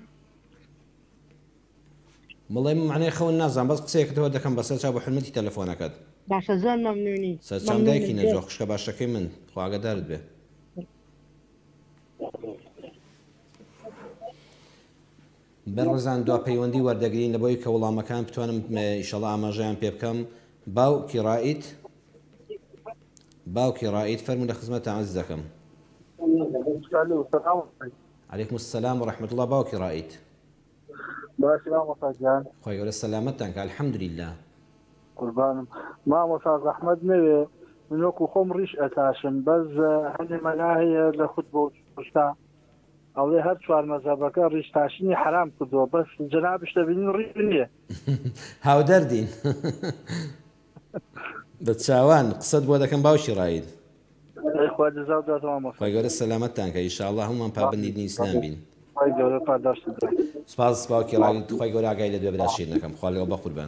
بڵێ معنەی خەون نازان بەس قسەیەکەوە دەکەم بەسەر چاو بە حرمەتی تەلەفۆنەکەت. باشە زۆر مەمنونی. سەرچاو دایکی نەجوا خوشکە باشەکەی من خواگەدارت بێ. بەڕێزان دوا پەیوەندی وەردەگرین لەبەوەی کە وەڵامەکان بتوانم ئینشەڵڵا ئاماژەیان پێ بکەم. باوکی ڕائیت باوکی ڕائیت فەرموو لە خزمەتتان عەزیزەکەم. عەلەیکم السەلام و ڕەحمەتوڵڵا باوکی ڕائیت. باشی مامۆستا گیان. خوای گەورە سەلامەتتان کە ئەلحەمدولیللا. قوربانم مامۆستا زەحمەت نەوێ من وەکو خۆم ڕیش ئەتاشم بەس هەندێ مەلا هەیە لە خود بۆ شتا ئەڵێ هەر چوار مەزهەبەکە ڕیشتاشینی حرام کردووە بەس جەنابش دەبینین ڕیش نییە. هاودەردین بە چاوان قسەت بۆ دەکەم باوکی ڕائیت. خوا جەزا بداتەوە مامۆستا. خوای گەورە سەلامەتتان کە ئینشاءڵڵا هەموومان پابەندی دینی ئیسلام بین. خوای گەورە پاداشت بدات. سپاس باوکی ڕائیت خوای گەورە ئاگای لە دوێ برا شیرنەکەم خوا لەگەڵ بە قوربان.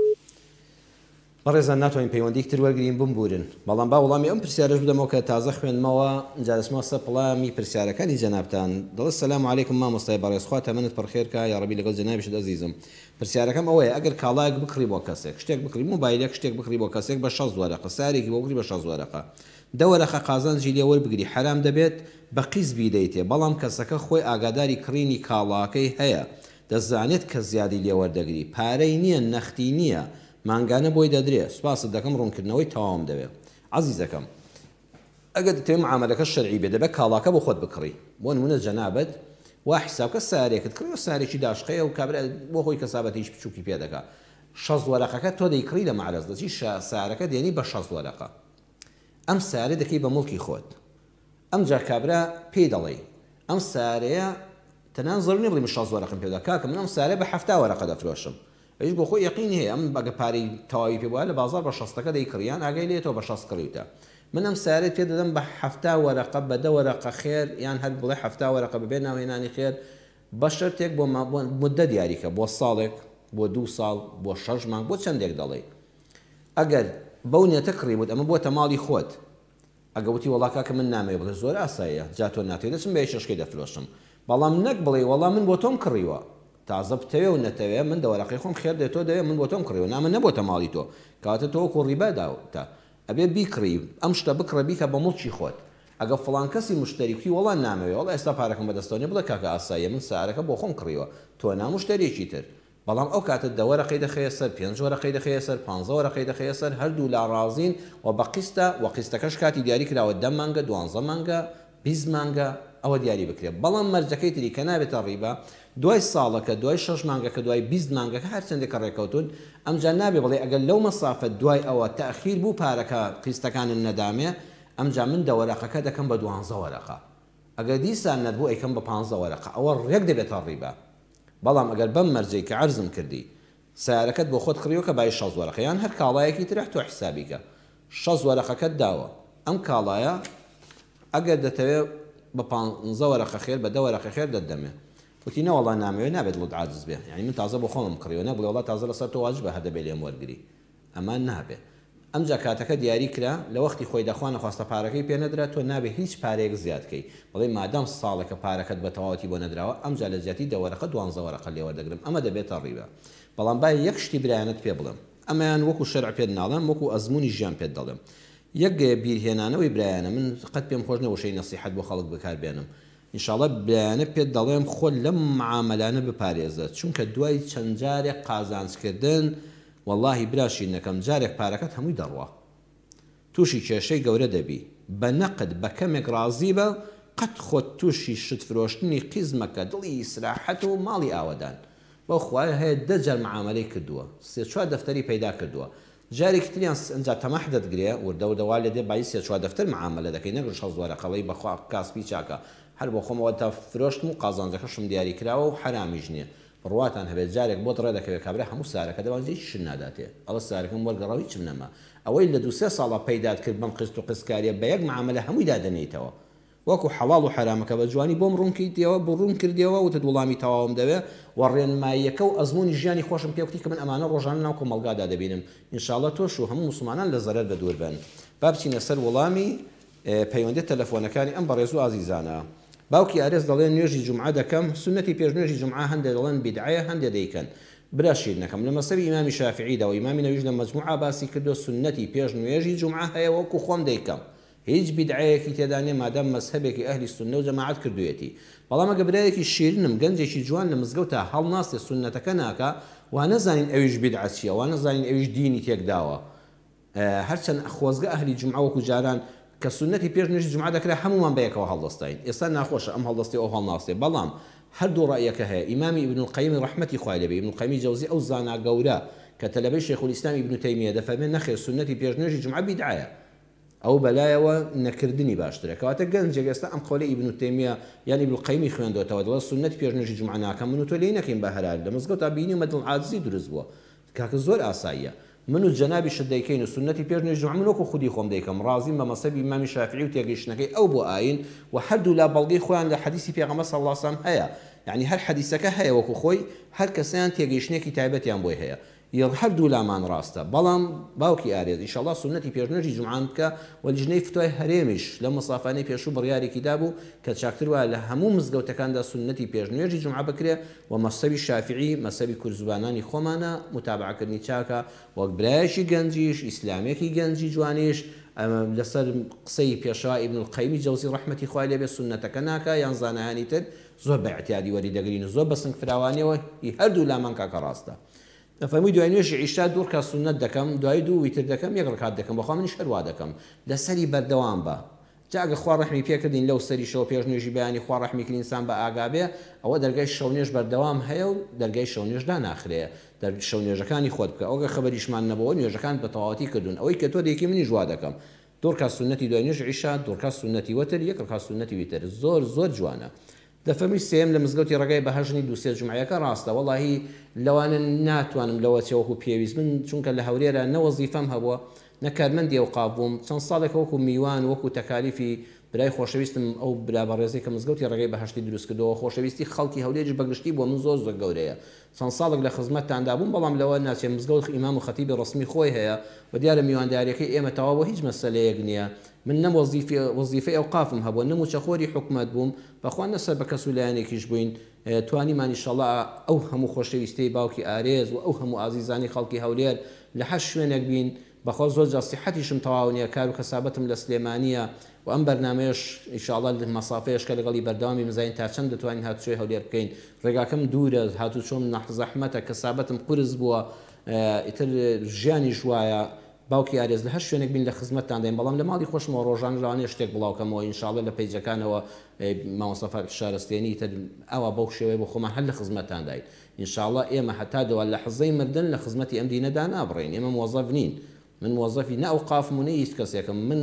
بەڕێزان ناتوانین پەیوەندی تر وەرگین بمبورن بەڵام با وەڵامی ئەم پرسیارەش بدەمەوە کە تازە خوێنمەوە جارسمە سە پڵامی پرسیارەکانی جەنابتان. دەڵێ سەلام عەلەیکم مامۆستای بەڕێز خوا تەمەنت پڕخێرکە یا ڕەبی لەگەڵ جەنابیشت ئەزیزم. پرسیارەکەم ئەوەیە ئەگەر کاڵایەک بکڕی بۆ کەسێک شتێک بکڕی مۆبایلێک شتێک بکڕی بۆ کەسێک بە شەش وەرەقە سارێکی بۆ بکڕی بە شەش وەرەقە دە وەرەقە قازانجی لێ وەربگری حرام دەبێت بە قیز بیدەیتێ بەڵام کەسەکە خۆی ئاگاداری کڕینی کاڵاکەی هەیە دەزانێت کە زیادی لێ وەردەگری پارەی نییە نەختی نییە مانگانە بۆی دەدرێت سوپاست دەکەم ڕوونکردنەوەی تەواوم دەوێت. عەزیزەکەم ئەگەر دەتەوێت معاملەکە شەرعی بێ دەبێت کاڵاکە بۆ خۆت بکڕی بۆ نمونە جەنابەت وا حیسابکە سارێکت کڕی و سارێکی داشقەیە و کابرا بۆ خۆی کەسابەتی هیچ بچووکی پێ دەکات شەش وەرەقەکە تۆ دەیکڕی لە معرەز دەچی سارەکە دێنی بە شەش وەرەقە ئەم سارە دەکەی بە موڵکی خۆت ئەم جا کابرا پێی دەڵێ ئەم سارەیە تەنان زۆر نیە بڵێ شەش وەرەقم پێدا کاکە من ئەم سارە بە هەفتا وەرەقە دەفرۆشم ئەویش بۆ خۆی یەقینی هەیە ئەم بەگە پارەی تەواوی پێ وایە لە بازار بە شەستەکە دەیکڕیان ئاگای لێتەوە بە شەست کڕیوتە من ئەم سارەی پێ دەدەم بە هەفتا وەرەقە بە دە وەرەقە خێر یان هەر بڵێ هەفتا وەرەقە ببێ ناوهێنانی خێر بە شەرتێک بۆ مودە دیاریکە بۆ ساڵێک بۆ دوو ساڵ بۆ شەش مانگ بۆ چەندێک دەڵێ ئەگەر بەو نێتە کڕی بوو ئەمە بۆتە ماڵی خۆت ئەگەوتی وەڵا کاکە من نامەوێ بڵێ زۆر ئاساییە جا تۆ ناتوێت دەچم بە شەشکەی دەفرۆشم بەڵام نەک بڵێ وەڵام من بۆ تۆم کڕیوە تازە بتەوێ و نەتەوێ من دەوەرەقەی خۆم خێر دێت تۆ دەوێ من بۆ تۆم کڕیوە نامە نەبۆتە ماڵی تۆ کاتە تۆ وەکو ڕیبا داوتە ئەبێ بیکڕی ئەم شتە بکڕە بیکە بە موڵکی خۆت ئەگە فڵان کەسی مشتریکی وەڵا نامەوێ وەڵا ئێستا پارەکەم بەدەستەوە بڵێ کاکە ئاساییە من سارەکە بۆ خۆم کڕیوە تۆ نامشتریەکی تر بەڵام ئەو کاتت دە وەرەقەی دەخەیە سەر پێنج وەرەقەی دەخەیە سەر پانزە وەرەقەی دەخەیە سەر هەردوو لا ڕازین و بە قیستە و قیستەکەش کاتی دیاری کراوە دە مانگە دوانزە مانگە بیست مانگە ئەوە دیاری بکرێت بەڵام مەرجەکەی تری کە نابێتە ڕیبە دوای ساڵەکە دوای شەش مانگەکە دوای بیست مانگەکە هەر چندێکە ڕێکەوتون ئەمجا نابێ بڵێ ئەگەر لەو مەسافە دوای ئەوە تەخیر بوو پارەکە قیستەکانم نەدامێ ئەمجا من دەوەرەقەکە دەکەم بە دوانزە وەرەقە ئەگەر دیسان نەبوو ئەیکەم بە پانزە وەرەقە ئەوە ڕێک دەبێتە ڕیبە بەڵام ئەگەر بەم مەرجەی کە عەرزم کردی سیارەکەت بۆ خۆت کڕیوە کە بای شەش وەرەقە یان هەر کاڵایەکی ترە تۆ حسابیکە شەش وەرەقەکەت داوە ئەم کاڵایە ئەگەر دەتەوێت بە پانزە وەرەقە خێر بە دە وەرەقە خێر دەدەمێ وتی نەوەڵا نامەوێت نابێت لەت عاجز بێ یعنی من تازە بۆ خۆمم کڕیوە نەبڵێ وڵات تازە لەسەر تۆ واجبە هەر دەبێت لێم وەرگری ئەمان نابێت ئەمجا کاتەکە دیاری کرا لە وەختی خۆی دەخوا نەخواستە پارەکەی پێ نەدرا تۆ نابێت هیچ پارەیەک زیادکەی بڵێ مادام ساڵێکە پارەکەت بە تەواوەتی بۆ نەدراوە ئەمجا لە زیاتی دە وەرەقە دوانزە وەرەقە لێوەردەگرم ئەمە دەبێتە ڕیبە بەڵام با یەک شتی برایەنت پێ بڵێم ئەمەیان وەکو شەرع پێ ناڵێم وەکو ئەزمموی ژیان پێت دەڵێم یەک بیرهێنانەوەی برایەنە من قەت پێم خۆش نەوەشەی نەسیحەت بۆ خەڵک بەکاربێنم ئینشاڵڵە برایەنە پێت دەڵێم خۆ لەم معاملانە بپارێزە چونکە دوای چەند جارێک قازانجکردن واللهی براشی نەکەم جارێک پارەکەت هەمووی دەڕوە تووشی کێشەی گەورە دەبی بە نەقد بە کەمێک ڕازی بە قەت خۆت تووشی شت فرۆشتنی قیزمەکە دڵی سراحەت و ماڵی ئاوەدان بۆ خوای هەیە دەجار معاملەی کردووە سێ چوار دەفتەری پەیدا کردووە جارێک تریان ئەنجا تەمەح دەتگرێ وردە و دەوا لێ دێ بای سێ چوار دەفتەر معاملە دەکەی نەگەر شەش وەرەقەڵەی بەخوا کاسپی چاکە هەر بۆ خۆمەوە تا فرۆشتم و قازانجەکەشم دیاری کراوە و حرامیش نییە ڕواتان هەبێت جارێک بۆ ڕێ دەکەوێت کابرا هەموو سارەکە دەوانجی شن ناداتێ ئەوە سارەکەم وەرگەڕاوی چم نەما ئەوەی لە دو سێ ساڵە پەیدات کرد بەم قست و قسکاریە بە یەک معاملە هەمووی دادەنیتەوە وەکو حەڵاڵ و حرامەکە بە جوانی بۆم ڕوونکەیتەوە بۆ ڕوون کردیەوە وتە وڵامی تەواوم دەوێت و ڕێنماییەکە و ئەزمموی ژیانی خۆشم پێوتی کە من ئەمانە ڕۆژانە ناو کۆمەڵگادا دەبینم ئینشاڵڵە تۆش و هەموو مسلمانان لە زەرەر بە دوور بن با بچینە سەر وەڵامی پەیوەندی تەلەفۆنەکانی ئەم بەڕێز و ئازیزانە باوکی ئارێز دەڵێن نوێژی جومعە دەکەم سنەتی پێشنوێژی جومعە هەندێک دەڵێن بیدعەیە هەندێک دەیکەن براشیر نەکەم لە مەسەبی ئیمامی شافعیدا و ئیمامی نەوویش لە مەجموعە باسی کردو سنەتی پێشنوێژی جومعە هەیە وەکو خۆم دەیکەم هیچ بیدعەیەکی تێدا نیە مادام مەذهبێکی ئەهلی سنە و جەماعەت کردوێتی بەڵام ئەگە برایەکی شیرنم گەنجێکی جوان لە مزگەوتە هەڵ ناستێ سنەتەکە ناکە وا نەزانین ئەویش بیدعە چییە وا نەزانین ئەویش دینی تێکداوە هەرچەند خۆزگە ئەهلی جومعە وەکو جاران کە سنەتی پێشنوێژی جومعە دەکرێت هەمومان بەیەکەوە هەڵدەستین ئێستا ناخۆشە ئەم هەڵدەستی ئەو هەڵناستێ بەڵام هەردوو ڕایەکە هەیە ئیمامی ئیبن القەیم ڕەحمەتی خوای لێبێ ئیبن القەیمی جەوزی ئەو زانا گەورە کە تەلەبەی شێخ الئیسلام ئیبن تەیمیە دەفەرمێت نەخێر سنەتی پێشنوێژی جومعە بیدعەیە ئەو بەلایەوە نەکردنی باشترە کەواتە گەنجێک ئێستا ئەم قەولەی ئیبن تەیمیە یان ئیبن القەیمی خوێندوێتەوە دەڵێت سنەتی پێشنوێژی جومعە ناکەم من و تۆ لێی نەکەین بە هەرار لە مزگەوتا بینی مەدڵ عاجزی دروست بووە کاکە زۆر ئاساییە من و جەنابی شت دەیکەین و سنەتی پێشنوێژی جومعە من وەکو خودی خۆم دەیکەم ڕازیم بە مەسەبی ئیمامی شافعی و تێگەیشتنەکەی ئەو بۆ ئاین و هەردوو لا بەڵگەی خۆیان لە حەدیسی پێغەمبەر صلی الله علیه و سلم هەیە یعنی هەر حەدیسەکە هەیە وەکو خۆی هەر کەسیان تێگەیشتنێکی تایبەتیان بۆی هەیە هەردوو لامان ڕاستە بەڵام باوکی ئارێز ئینشاڵڵا سنەتی پێشنوێژی جومعان بکە و لیژنەی فتوای هەرێمیش لە مەسافانەی پێشوو بڕیارێکی دابوو کە چاکتر وایە لە هەموو مزگەوتەکاندا سنەتی پێشنوێژی جومعە بکرێ و مەسەبی شافعی مەسەبی کورزبانانی خۆمانە متابعەکردنی چاکە وەک برایەکی گەنجیش ئیسلامێکی گەنجی جوانیش لەسەر قسەی پێشەوا ئیبن القەیمی جەوزی ڕەحمەتی خوای لێبێ سنەتەکە ناکە یان زانایانی تر زۆر بە اعتیادی وەریدەگرین و زۆر بە سنگ فراوانیەوە هەردوو لامان کاکە ڕاستە دەفەرمووی دوای نوێژی عیشا دوو ڕکات سنەت دەکەم دوای دوو ویتر دەکەم یەک ڕکات دەکەم بەخوا منیش هەروا دەکەم لەسەری بەردەوام بە جاگە خوا ڕەحمی پێکردین لەو سەری شەو پێش نوێژی بەیانی خوا ڕەحمی کرد ئینسان بە ئاگابێ ئەوە دەرگای شەونێژ بەردەوام هەیە و دەرگای شەونێژدا ناخرێ شەونێژەکانی خۆت بکە ئەوگە خەبەریشمان نەبەوە نوێژەکان بە تەواوەتی کردوون ئەوەی کە تۆ دەیکی منی جوا دەکەم دوو ڕکات سنەتی دوای نوێژ عیشا دوو ڕکات سنەتی وەتر یەک ڕکات سنەتی ویتر زۆر زۆر جوانە دەفەرمی سێم لە مزگەوتی ڕێگای بەهەژنی دوو سێ جومعەکە ڕاستە وەڵاهی لەوانە ناتوانم لەوە چێوەکو پێویست من چونکە لە هەورێرە نە وەزیفەم هەبووە نە کارمەندی ئەوقاف بووم چەند ساڵێک وەکو میوان وەکو تەکالیفی برای خۆشەویستم ئەو برا بەڕێزەی کە مزگەوتی ڕێگای بەهەشتی دروست کردەوە خۆشەویستی خەڵکی هەولێرش بەگشتی بۆ من زۆر زۆر گەورەیە چەند ساڵێک لە خزمەتتاندا بووم بەڵام لەوە ناچێت مزگەوت ئیمام و خەتیبی ڕسمی خۆی هەیە و دیارە میوانداریەکەی ئێمە تەواوە هیچ مەسەلەیەک نییە من نەم وەزیفەی ئەوقافم هەبووە نەم وچەخۆری حکومەت بووم بەخوا نەسەر بە کەسولایەنێکیش بووین توانیمان ئینشەڵڵا ئەو هەموو خۆشەویستەی باوکی ئارێز و ئەو هەموو ئازیزانی خەڵکی هەولێر لە هەر شوێنێک بین بەخوا زۆر جا سیحەتیشم تەواو نییە کار و کەسابەتم لە سلێمانیە و ئەم بەرنامەیەش ئینشاءڵڵا مەسافەیەش کە لەگەڵی بەردەوامی مزین تا چەند دەتوانین هاتوچۆی هەولێر بکەین ڕێگاکەم دوورە هاتوچۆم نەح زەحمەتە کەسابەتم قورس بووە ئیتر ژیانی ژوایە باوکی ئارێز لە هەر شوێنێک بین لە خزمەتتان دەین بەڵام لە ماڵی خۆشمەوە ڕۆژان ڕوانێ شتێک بڵاوکەمەوە ئینشاڵە لە پەیجەکانەوە مامۆستەفا شارستێنی تر ئەوە بەو شێوەیە بۆ خۆمان هەر لە خزمەتتان داین ئینشاڵە ئێمە هەتا دەوە لە حزەی مردن لە خزمەتی ئەم دینەدا نابڕین ئێمە موظف نین من موظفی نە ئەوقافم و نە هیچ کەسێکم من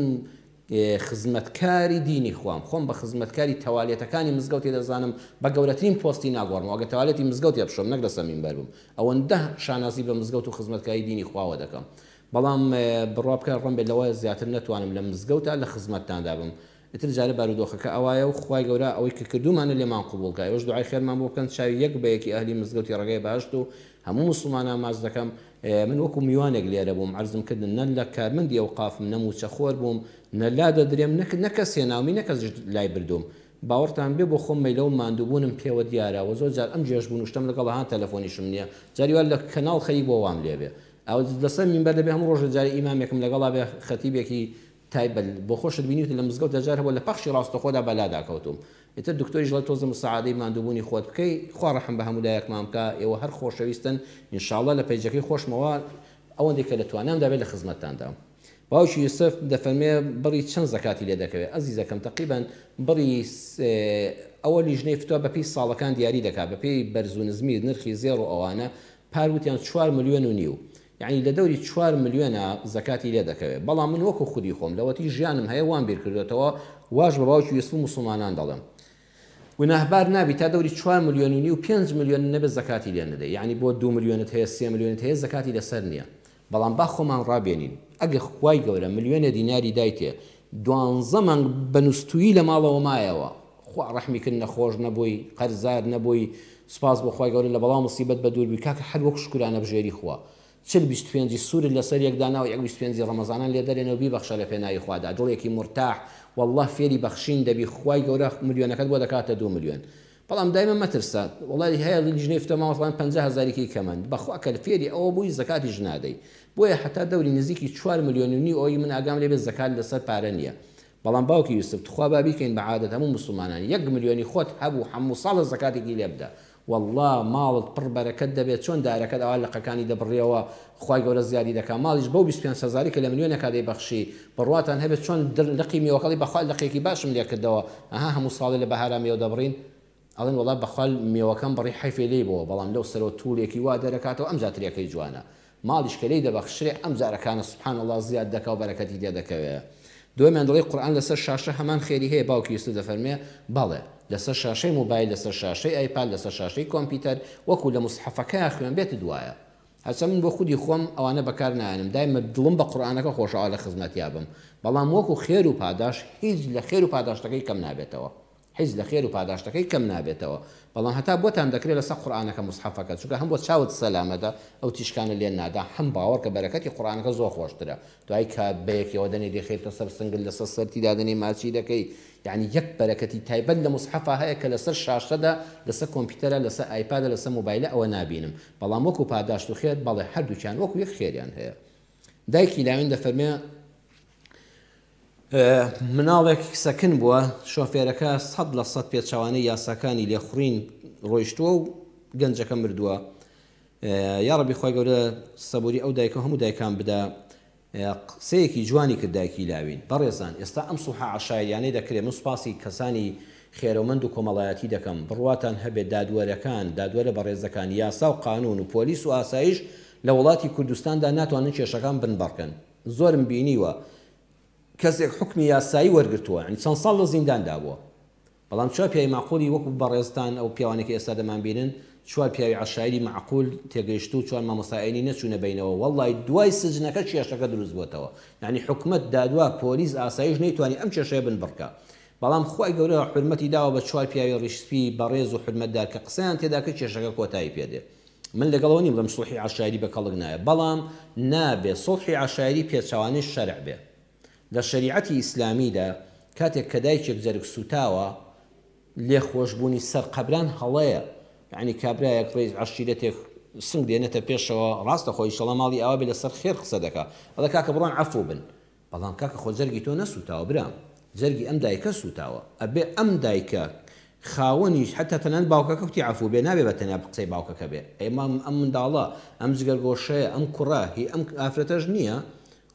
خزمەتکاری دینی خوام خۆم بە خزمەتکاری تەواڵێتەکانی مزگەوتی دەزانم بە گەورەترین پۆستی ناگۆڕمەوە ئەگە تەواڵێتی مزگەوتی بشۆم نەک لە سەمینبەر بووم ئەوەندە شانازی بە مزگەوت و خزمەتکاری دینی خواوە دەکەم بەڵام بڕوا بکە ڕم بێت لەوە زیاتر نەتوانم لە مزگەوتە لە خزمەتتاندا بم ئیتر جارە بارودۆخەکە ئەوایە و خوای گەورە ئەوەی کە کردومانە لێمان قبوڵکە ئەوش دوعای خێرمان بۆ بکەن چاوی یەک بەیەکی ئەهلی مزگەوتی ڕێگەی باشت و هەموو مسلمانان ماچ دەکەم من وەکو میوانێک لێرە بووم عەرزم کردن نە لە کارمەندی ئەوقافم نە موچەخۆر بووم نە لا دەدرێم نە کەس هێناومی نە کەس لای بردوم باوەڕتان بێ بۆ خۆم مەیلە و ماندووبوونم پێوە دیارە و زۆر جار ئەم جێژ بوون شتم لەگەڵ هاان تەلەفۆنیشم نییە جاری وار لە کەناڵ خەری بۆ وام لێبێ ئەو لەسەر مینبەر دەبێ هەموو ڕۆژە جاری ئیمامێکم لەگەڵا بێ خەتیبێکی تایبەت بۆ خۆشت بینیت لە مزگەوت دەجار هەبوو لە پەخشی ڕاستەخۆدا بەلادا کەوتم ئیتر دکتۆریش لە تۆزە مساعدەی ماندووبوونی خۆت بکەی خوا ڕەحم بە هەمودایەکمان بکە ئێوە هەر خۆشەویستن ئینشاڵڵا لە پەیجەکەی خۆشمەوە ئەوەندێک کە دەتوانام دەبێت لە خزمەتتاندا باوکی یوسف دەفەرمێ بڕی چەند زەکاتی لێ دەکەوێت ئەزیزەکەم تقریبان بڕی ئەوە لیژنەی فتووە بە پێی ساڵەکان دیاری دەکات بە پێی بەرز و نزمی نرخی زێڕ و ئەوانە پاروتیان چوار ملیۆن و نیو یعنی لە دەوری چوار ملیۆنە زەکاتی لێ دەکەوێت بەڵام من وەکو خودی خۆم لەوەتی ژیانم هەیە وان بیر کردێتەوە واش بە باوکی یوسف مسلمانان دەڵێم گوناهبار نابی تا دەوری چوار ملیۆن و نیو پێنج ملیۆن نەبێت زەکاتی لێ نەدەی یعنی بۆ دو ملیۆنت هەیە سێ ملیۆنت هەیە زەکاتی لەسەر نییە بەڵام با خۆمان ڕابێنین ئەگە خوای گەورە ملیۆنە دیناری دایتێ دوانزە مانگ بەنووسوی لە ماڵەوە مایەوە خوا ڕەحمیکرد نەخۆش نەبووی قەرزار نەبووی سپاس بۆ خوای گەورە لە بەڵام مصیبەت بە دوور بووی کاکە هەر وەک شکرانە بژێری خوا چل بیست و پێنجی سوورت لەسەر یەکدانا و یەک بیست و پێنجی ڕەمەزانان لێ دەرێنەوە بیبەخشە لە پێناوی خوادا دڵێکی مرتاح والله فێری بەخشین دەبی خوای گەورە ملیۆنەکەت بۆ دەکاتە دو ملیۆن بەڵام دایمە مەترسە وڵی هەیە لیژنەی فتوە ماوەڵان پەنجا هەزارێکی کەمەند بەخوا کە فێری ئەوە بووی زەکاتی ژنادەی بۆیە حتا دەوری نزیکی چوار ملیۆن و نیو ئەوی من ئاگام لێبێت زەکات لەسەر پارە نییە بەڵام باوکی یوسف تخوا با بیکەین بە عادەت هەموو مسلمانان یەک ملیۆنی خۆت هەبوو هەموو ساڵە زەکاتێکی لێ بدە والله ماڵت پڕ بەرەکەت دەبێت چۆن دارەکەت ئەوە لەقەکانی دەبڕێەوە خوای گەورە زیادی دەکا ماڵیش بەو بیست و پێنج هەزاری کە لە ملیۆنێکا دەیبەخشی بڕواتان هەبێت چۆن لەقی میوەکەڵی بەخوا لەقێکی باشم لێ کردەوە ئەها هەموو ساڵی لە بەهارا میوە دەبڕین ئەڵێن وڵات بەخال میوەکەم بڕی حیفێ لێ بەوە بەڵام لەو سەرەوە توولێکی وا دەرەکاتەوە ئەم جاتریەکەی جوانە ماڵیش کە لێی دەبەخشرێ ئەم جارەکانە سبحان الله زیاد دەکا و بەرەکەتی دێ دەکەوێت دوێمیان دڵی قورئان لەسەر شاشە هەمان خێری هەیە باوکی یوسف دەفەرمێ بەڵێ لەسەر شاشەی موبایل لەسەر شاشەی ئایپاد لەسەر شاشەی کۆمپیوتەر وەکو لە مصحەفەکە خوێن بێت دوایە هەچە من بۆ خودی خۆم ئەوانە بەکار نایەنم دایمە دڵم بە قورئانەکە خۆشەوە لە خزمەتیابم بەڵام وەکو خێر و پاداش هیچ لە خێر و پاداشتەکەی کەم نابێتەوە هیچ لە خێر و پاداشتەکەی کەم نابێتەوە بەڵام هەتا بۆتان دەکرێت لەسەر قورئانەکە مصحەفەکە چونکە هەم بۆ چاوت سەلامەتە ئەو تیشکانە لێن نادا هەم باوەڕ کە بەرەکەتی قورئانەکە زۆر خۆشترە دوای کە بەیەکەوە دەنێ دەخێتە سەر سنگل لەسەر سەرتی دادنێ ماچی دەکەی یعنی یەک بەرەکەتی تایبەت لە مصحەفە هەیە کە لەسەر شاشەدا لەسەر کۆمپیوتەرە لەسەر ئایپادە لەسەر موبایلە ئەوە نابینم بەڵام وەکو پاداشت و خێر بەڵێ هەردووچیان وەکو یەک خێریان هەیە دایکی لاوین دەفەرمێ مناڵێک سەکن بووە شۆفێرەکە سەد لە سەد پێچەوانەی یاساکانی لێخوڕین ڕۆیشتووە و گەنجەکە مردووە یا ڕەبی خۆی گەورە سەبووری ئەو دایکە هەموو دایکان بدا قسەیەکی جوانی کرد دایکی لاوین بەڕێزان ئێستا ئەم سوحە عەشایریانەی دەکرێت من سوپاسی کەسانی خێرەومەند و کۆمەڵایەتی دەکەم بڕواتان هەبێت دادوەرەکان دادوەرە بەڕێزەکان یاسا و قانون و پۆلیس و ئاسایش لە وڵاتی کوردستاندا ناتوانن کێشەکان بنبڕکەن زۆرم بینیوە کەسێک حکمی یاسایی وەرگرتووە ینی چەند ساڵ لە زینداندا بووە بەڵام چوار پیاوی معقولی وەکو بەڕێزتان ئەو پیاوانێکی ئێستا دەمان بینن چوار پیاوی عەشایری معقول تێگەیشت و چوار مامۆستایانی نەچوونە بینەوە وەڵڵی دوای سجنەکە کێشەکە دروست بووەتەوە یعنی حکومەت دادوا پۆلیس ئاسایش نەیتوانی ئەم کێشەیە بنبڕکە بەڵام خوای گەورە حرمەتی داوە بە چوار پیاوی ڕیشسپی بەڕێز و حرمەتدار کە قسەیان تێدا کە کێشەکە کۆتایی پێدێ من لەگەڵەوە نیم لەم سوڵحی عەشایری بە کەڵک نایە بەڵام نابێ سوڵحی عەشایری پێچەوانەی شەرع بێ لە شریعەتی ئیسلامیدا کاتێک کە دایکێک جەرگ سوتاوە لێ خۆشببوونی سەر قەبران هەڵەیە یعنی کابرایەک ڕێز عەشیرەتێک سنگ دێنێتە پێشەوە ڕاستە خۆی شەڵە ماڵی ئەوە بێ لەسەر خێر قسە دەکا ئەڵێ کاکە بڕۆن عەفو بن بەڵام کاکە خۆ جەرگی تۆ نەسوتاوە برام جەرگی ئەم دایکە سوتاوە ئەبێ ئەم دایکە خاوەنیش حتا تەنان باوکەکە وتی عەفو بێ نابێ بە تەنیا قسەی باوکەکە بێ ئێمە ئەم منداڵە ئەم جگەرگۆشەیە ئەم کوڕە هی ئەم ئافرەتەش نییە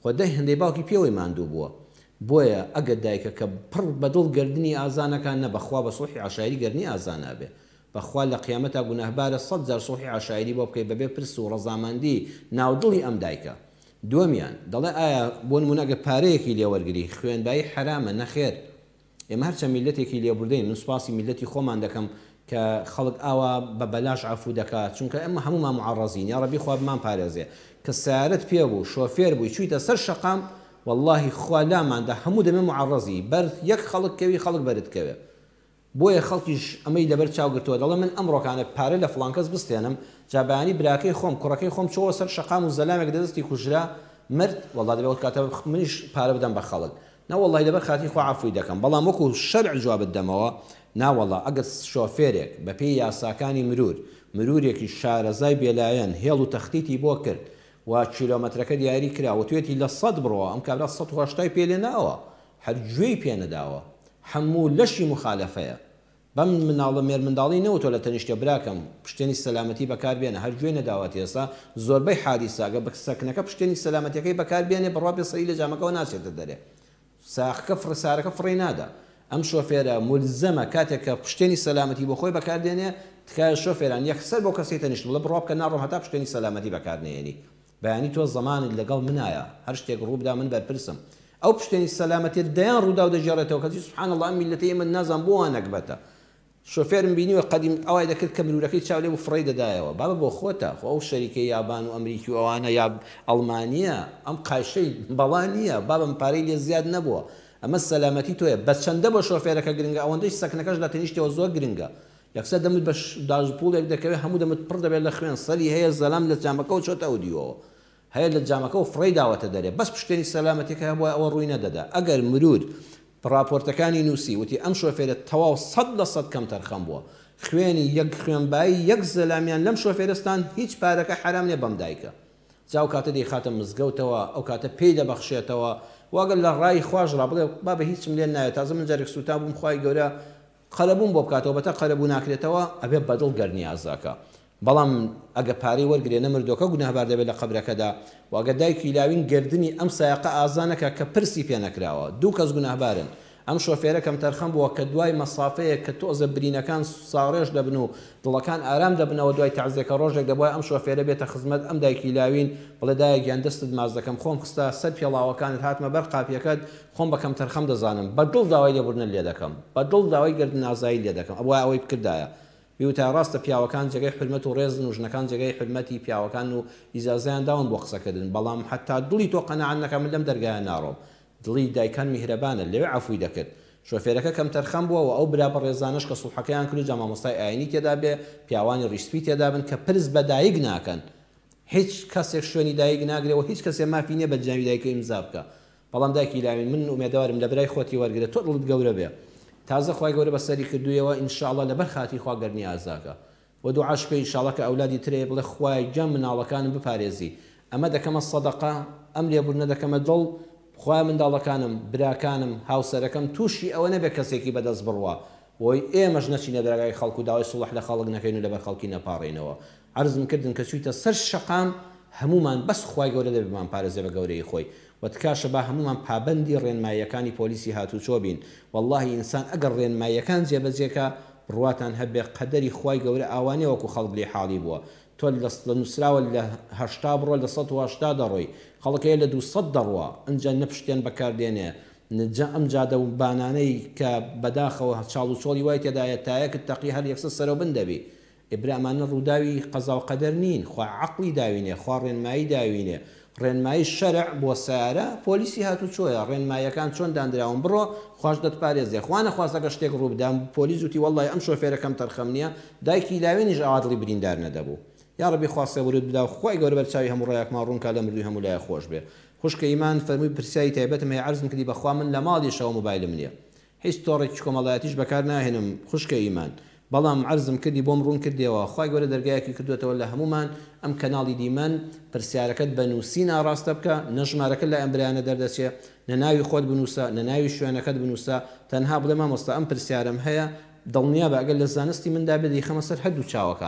خۆدەی هەندێک باوکی پێوەی ماندوو بووە بۆیە ئەگە دایکە کە پڕ بەدڵ گردنی ئازانەکان نە بەخوا بە سوحی عشایری گردنی ئازانابێ بەخوا لە قیامەتا گوناهبارە سەد جار سوحی عشایری بۆ بکەی بەبێ پرس و ڕەزامەندی ناودڵی ئەم دایکە. دووەمیان دەڵێ ئایا بۆ نمونەگە پارەیەکی لێوەرگری خوێندایی حرامە نەخێر. ئێمە هەرچەند میلەتێکی لێبوردەین من سوپاسی میلەتی خۆمان دەکەم کە خەڵک ئاوا بە بەلاش عەفو دەکات چونکە ئەمە هەمومان معڕەزین یا ڕەبی خوا بمان پارێزێ کە سیارەت پێ بوو شۆفێر بووی چوویتە سەر شەقام واللهی خوا لاماندا هەموو دەمێ معڕەزی بەر یەک خەڵک کەوی خەڵک بەرت کەوێ بۆیە خەڵکیش ئەمەی لەبەر چاوگرتووە دەڵێ من ئەمڕۆکانە پارە لە فڵان کەس بستێنم جابانی براکەی خۆم کوڕەکەی خۆم چۆوە سەر شەقام و زەلامێک دەدەستی کوژرا مرد والله دەبێت کاتە منیش پارە بدەم بە خەڵک ناوەڵی لەبەر خاتی خۆ عەفوی دەکەم بەڵام وەکو شەرع جواب بدەمەوە ناوەڵە ئەگەر شۆفێرێک بە پێی یاساکانی مرور مرورێکی شارەزای بێلایەن هێڵ و تەختیتی بۆ کرد و کیلۆمەترەکە دیاری کرا و توێتی لە سەد بڕەوە ئەم کابرا سەد و هەشتای پێ لێناوە هەر گوێی پێ نەداوە هەموو لەشی مخالەفەیە بەم مناڵە مێر منداڵی نەوتۆ لە تەنیشتە براکەم پشتێنی سەلامەتی بەکاربێنە هەر گوێ نەداوات ئێستا زۆربەی حادیساگە بە سەکنەکە پشتێنی سەلامەتیەکەی بەکاربێنێ بڕوا پێ سەری لە جامەکەەوە ناچێتە دەرێ ساخەکە فڕسارەکە فڕی نادا ئەم شۆفێرە مولزەمە کاتێک کە پشتێنی سەلامەتی بۆ خۆی بەکاردێنێ تکایە شۆفێران یەکسەر بۆ کەسی تەنیشت بڵێ بڕوا بکە ناڕۆم هەتا پشتێنی سەلامەتی بەکارنێنی بەیانی تۆ زەمانت لەگەڵ منایە هەر شتێک ڕووبدا من بەرپرسم ئەو پشتێنی سەلامەتی دەیان ڕوودا و دەژێڕێتەوە کەسی سوبحان الله ئەم میلەتەی من نازان بۆ وا نەکبەتە شۆفێرم بینیوە قەدیم ئەوای دەکرد کە مرورەکەی چاو لێ و فڕی دەدایەوە بابە بۆ خۆتە خۆ ئەو شەریکەی یابان و ئەمریکی و ئەوانە یا ئەڵمانیە ئەم قایشەی بەڵان نییە بابم پارەی لێ زیاد نەبووە ئەمە سەلامەتی تۆیە بە چەندە بە شۆفێرەکە گرنگە ئەوەندەی سەکنەکەش لە تەنیشتەوە زۆر گرنگە یەکسەر دەمت بە داژپوڵێک دەکەوێت هەموو دەمت پڕ دەبێت لە خوێن سەری هەیە زەلام لە جامەکە و چۆتە ئەو دیوەوە هەیە لە جامەکە و فڕی داوەتە دەرێ بەس پشتێنی سەلامەتێکە هەبووە ئەوە ڕووی نەدەدا ئەگەر مرور راپۆرتەکانی نووسی وتی ئەم شۆفێرە تەواو سەد لە سەد کەم تەرخەم بووە خوێنی یەک خوێنبایی یەک زەلامیان لەم شۆفێرستان هیچ پارەکە حرام نێ بەم دایکە جاو کاتە دەی خاتە مزگەوتەوە ئەو کاتە پێی دەبەخشێتەوە واگەر لە ڕای خواشڕا بڵێ با بە هیچم لێن نایێت تازە من جارێک سوتا بووم خوای گەورە قەرەبووم بۆ بکاتەوە بەتە قەرەبوو ناکرێتەوە ئەبێ بەدڵ گەرنیازاکە بەڵام ئەگە پارەی وەرگێ نەمردۆکە گوناهبار دەبێت لە قەبرەکەدا واگە دایکی لاوین گردنی ئەم سایقە ئازانەکە کە پرسی پێ نەکراوە دوو کەس گوناهبارن ئەم شۆفێرە کەم تەرخەم بووە کە دوای مەسافەیە کە تۆزە برینەکان ساڕێژ دەبن و دڵەکان ئارام دەبنەوە دوای تەعزیەکە ڕۆژێک دەبووە ئەم شۆفێرە بێتە خزمەت ئەم دایکی لاوین بڵێ دایەکیان دەستت ماز دەکەم خۆم خستە سەر پێڵاوەکانت هاتمە بەر قاپیەکەت خۆم بەکەم تەرخەم دەزانم بەدڵ داوای لێبوردنە لێ دەکەم بەدڵ داوای گردن ئازایی لێ دەکەم ئەوە ئەوەی بکردایە بیوتە ڕاستە پیاوەکان جێگەی حرمەت و ڕێزن و ژنەکان جێگەی حرمەتی پیاوەکان و ئیزازیان داون بۆ قسەکردن بەڵام حتا دڵی تۆ قەنەعەت نەکەم من لەم دەرگایە ناڕۆم دڵی دایکان میهرەبانە لەوێ عەفوی دەکرد شۆفێرەکە کەم تەرخەم بووە و ئەو برا بە ڕێزانش کە سوڵحەکەیان کرد جا مامۆستای ئاینی تێدا بێ پیاوانی ڕیشپی تێدا بن کە پرس بە دایک ناکەن هیچ کەسێک شوێنی دایک ناگرێەوە هیچ کەسێ مافی نییە بە جاوی دایکە ئیمزا بکە بەڵام دایکی لاوین من ئومێدەوارم لە برای خۆتی وەرگرێت تۆ دڵت گەورە بێ تازە خوای گەورە بەسەری کردوویەوە ئینشاءڵڵا لەبەر خاتی خوا گەرنی ئازاکە و دوعاش پێی ئینشاءڵڵا کە ئەولادی ترێ بڵێ خوای جەم مناڵەکانم بپارێزی ئەمە دەکەمە سەدەقە ئەم لێبوردنە دەکەمە دڵ خوای منداڵەکانم براکانم هاوسەرەکەم تووشی ئەوە نەبێت کەسێکی بەدەست بڕوە وی ئێمەش نەچینە دەرگای خەڵکو داوای سوڵح لە خەڵک نەکەین و لەبەر خەڵکی نەپاڕێنەوە عەرزم کردن کە چوویتە سەر شەقام هەمومان بەس خوای گەورە دەبێمان پارێزێ بە گەورەی خۆی و تکاشە با هەمومان پابەندی ڕێنماییەکانی پۆلیسی هاتوچۆ بین واللهی ئینسان ئەگەر ڕێنماییەکان جێبەجێکە بڕواتان هەبێ قەدەری خوای گەورە ئاوانێ وەکو خەڵک لێ حاڵی بووە تۆ لە نووسراوە لە هەشتا بڕۆ لە سەد و هەشتا دەڕۆی خەڵکەیە لە دووسەد دەڕوە ئەنجا نەپشتێن بەکاردێنێ نجا ئەم جادە و بانانەی کە بەداخەوە چاڵ و چۆڵی وای تێدایە تایەکت تەقی هەر یەکسە سەرەوە بن دەبی ئێبرامانە ڕووداوی قەزا و قەدەر نین خوا عەقڵی داوینێ خوا ڕێنمایی داوینێ ڕێنمایی شەرع بۆ سیارە پۆلیسی هاتوچۆیە ڕێنماییەکان چۆن دانراون بڕۆ خوش دەتپارێزێ خوا نەخواستەکە شتێک ڕوودام پۆلیس وتی وەڵڵای ئەم شۆفێرەکەم تەرخەم نییە دایکی لاوێنیش ئاوادڵی بریندار نەدەبوو یا ڕەبی خواستە ورود بدا خوای گەورە بەرچاوی هەموو ڕێیەکمان ڕوونکە لە مردووی هەموو لایە خۆش بێ خوشکە ئیمان فەرمووی پرسیایی تایبەتم هەیە عەرزم کردی بەخوا من لە ماڵیشەوە موبایلم نییە هیچ تۆڕێکی کۆمەڵایەتیش بەکار ناهێنم خوشکە ئیمان بەڵام عەرزم کردی بۆم ڕوون کردیەوە خوای گەورە دەرگایەکی کردوێتەوە لە هەمومان ئەم کەناڵی دیمەن پرسیارەکەت بە نووسی ناڕاستە بکە نەژمارەکە لە ئەم برایانە دەردەچێ نەناوی خۆت بنووسە نەناوی شوێنەکەت بنووسە تەنها بڵێ مامۆستا ئەم پرسیارم هەیە دڵنیا بە ئەگەر لە زانستی مندا بێ دەیخەمە سەر هەردوو چاوەکانم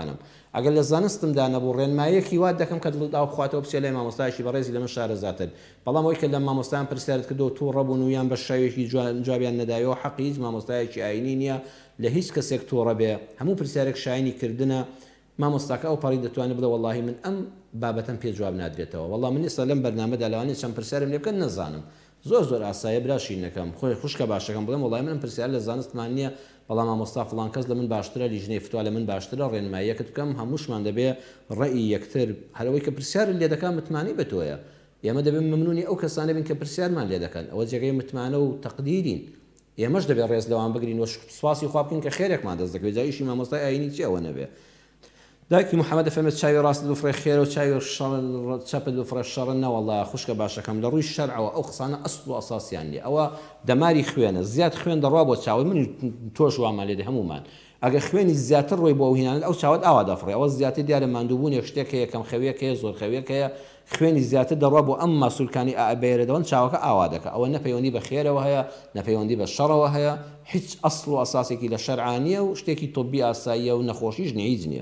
ئەگەر لە زانستمدا نەبوو ڕێنمایەکی وا دەکەم کە دڵت ئاو بخواتەوە بچێ لای مامۆستایشی بەڕێزی لە من شارەزاتن بەڵام ئەوەی کە لە مامۆستایان پرسیارت کردو توو ڕەبوون و یان بە شێوێکی جوابیان نەدایەوە حەقی هیچ مامۆستایەکی ئاینی نییە لە هیچ کەسێک تووڕە بێ هەموو پرسیارێک شایانی کردنە مامۆستاکە ئەو پەڕی دەتوانێت بڵێ وەڵاهی من ئەم بابەتەم پێ جواب نادرێتەوە وەڵام من ئێستا لەم بەرنامەدا لەوانێت چەند پرسیارم لێ بکەن نەزانم زۆر زۆر ئاسایە براشینەکەم خۆی خوشکە باشەکەم بڵێم وەڵامی من پرسیار لە زانستمان نییە بەڵام مامۆستا فڵان کەس لە من باشترە لیژنەی فتوا لە من باشترە ڕێنماییەکت بکەم هەمووشمان دەبێ ڕێی یەکتر هەرەوەی کە پرسیار لێ دەکەم متمانی بە تۆیە ئێمە دەبێت ممنونی ئەو کەسانە بین کە پرسیارمان لێ دەکەن ئەوە جێگەی متمانە و تەقدیرین ئێمەش دەبێت ڕێز لەوان بگرین و سواسی خوا بکەین کە خێرێکمان دەست دەکەوێت جاییشی مامۆستای ئاینی چیەوە نەبێ دایکی محەممەد فەرمێت چاوی ڕاست بفڕێ خێرە و چاوی چەپت بفڕە شەڕ نەوەڵا خوشکە باشەکەم لە ڕووی شەرعەوە ئەو قسانە ئەسڵ و ئەساسیان لێ ئەوە دەماری خوێنە زیاد خوێن دەڕوا بۆ چاوی من تۆش وامان لێدە هەمومان ئەگە خوێنی زیاتر ڕۆی بۆ هینان ئەو چاوت ئاوا دەفڕێ ئەوە زیاتر دیارە ماندووبوون یەک شتێک هەیە کەم خەویەک هەیە زۆر خەویەک هەیە خوێنی زیاتر دەڕوا بۆ ئەم ماسوولکانی ئابێرەدەوەن چاوەکە ئاوا دەکە ئەوە نەپەیوەندی بە خێرەوە هەیە نەپەیوەندی بە شەڕەوە هەیە هیچ ئەسڵ و ئەساسێکی لە شەرعانیە و شتێکی تۆبی ئاساییە و نەخۆشیش هیچ نییە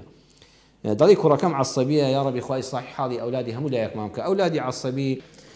دڵی کوڕەکەم عەسەبیە یا ڕەبی خوای صاحی حاڵی ئەولادی هەموو لایەکمان کە ئەولادی عەسەبی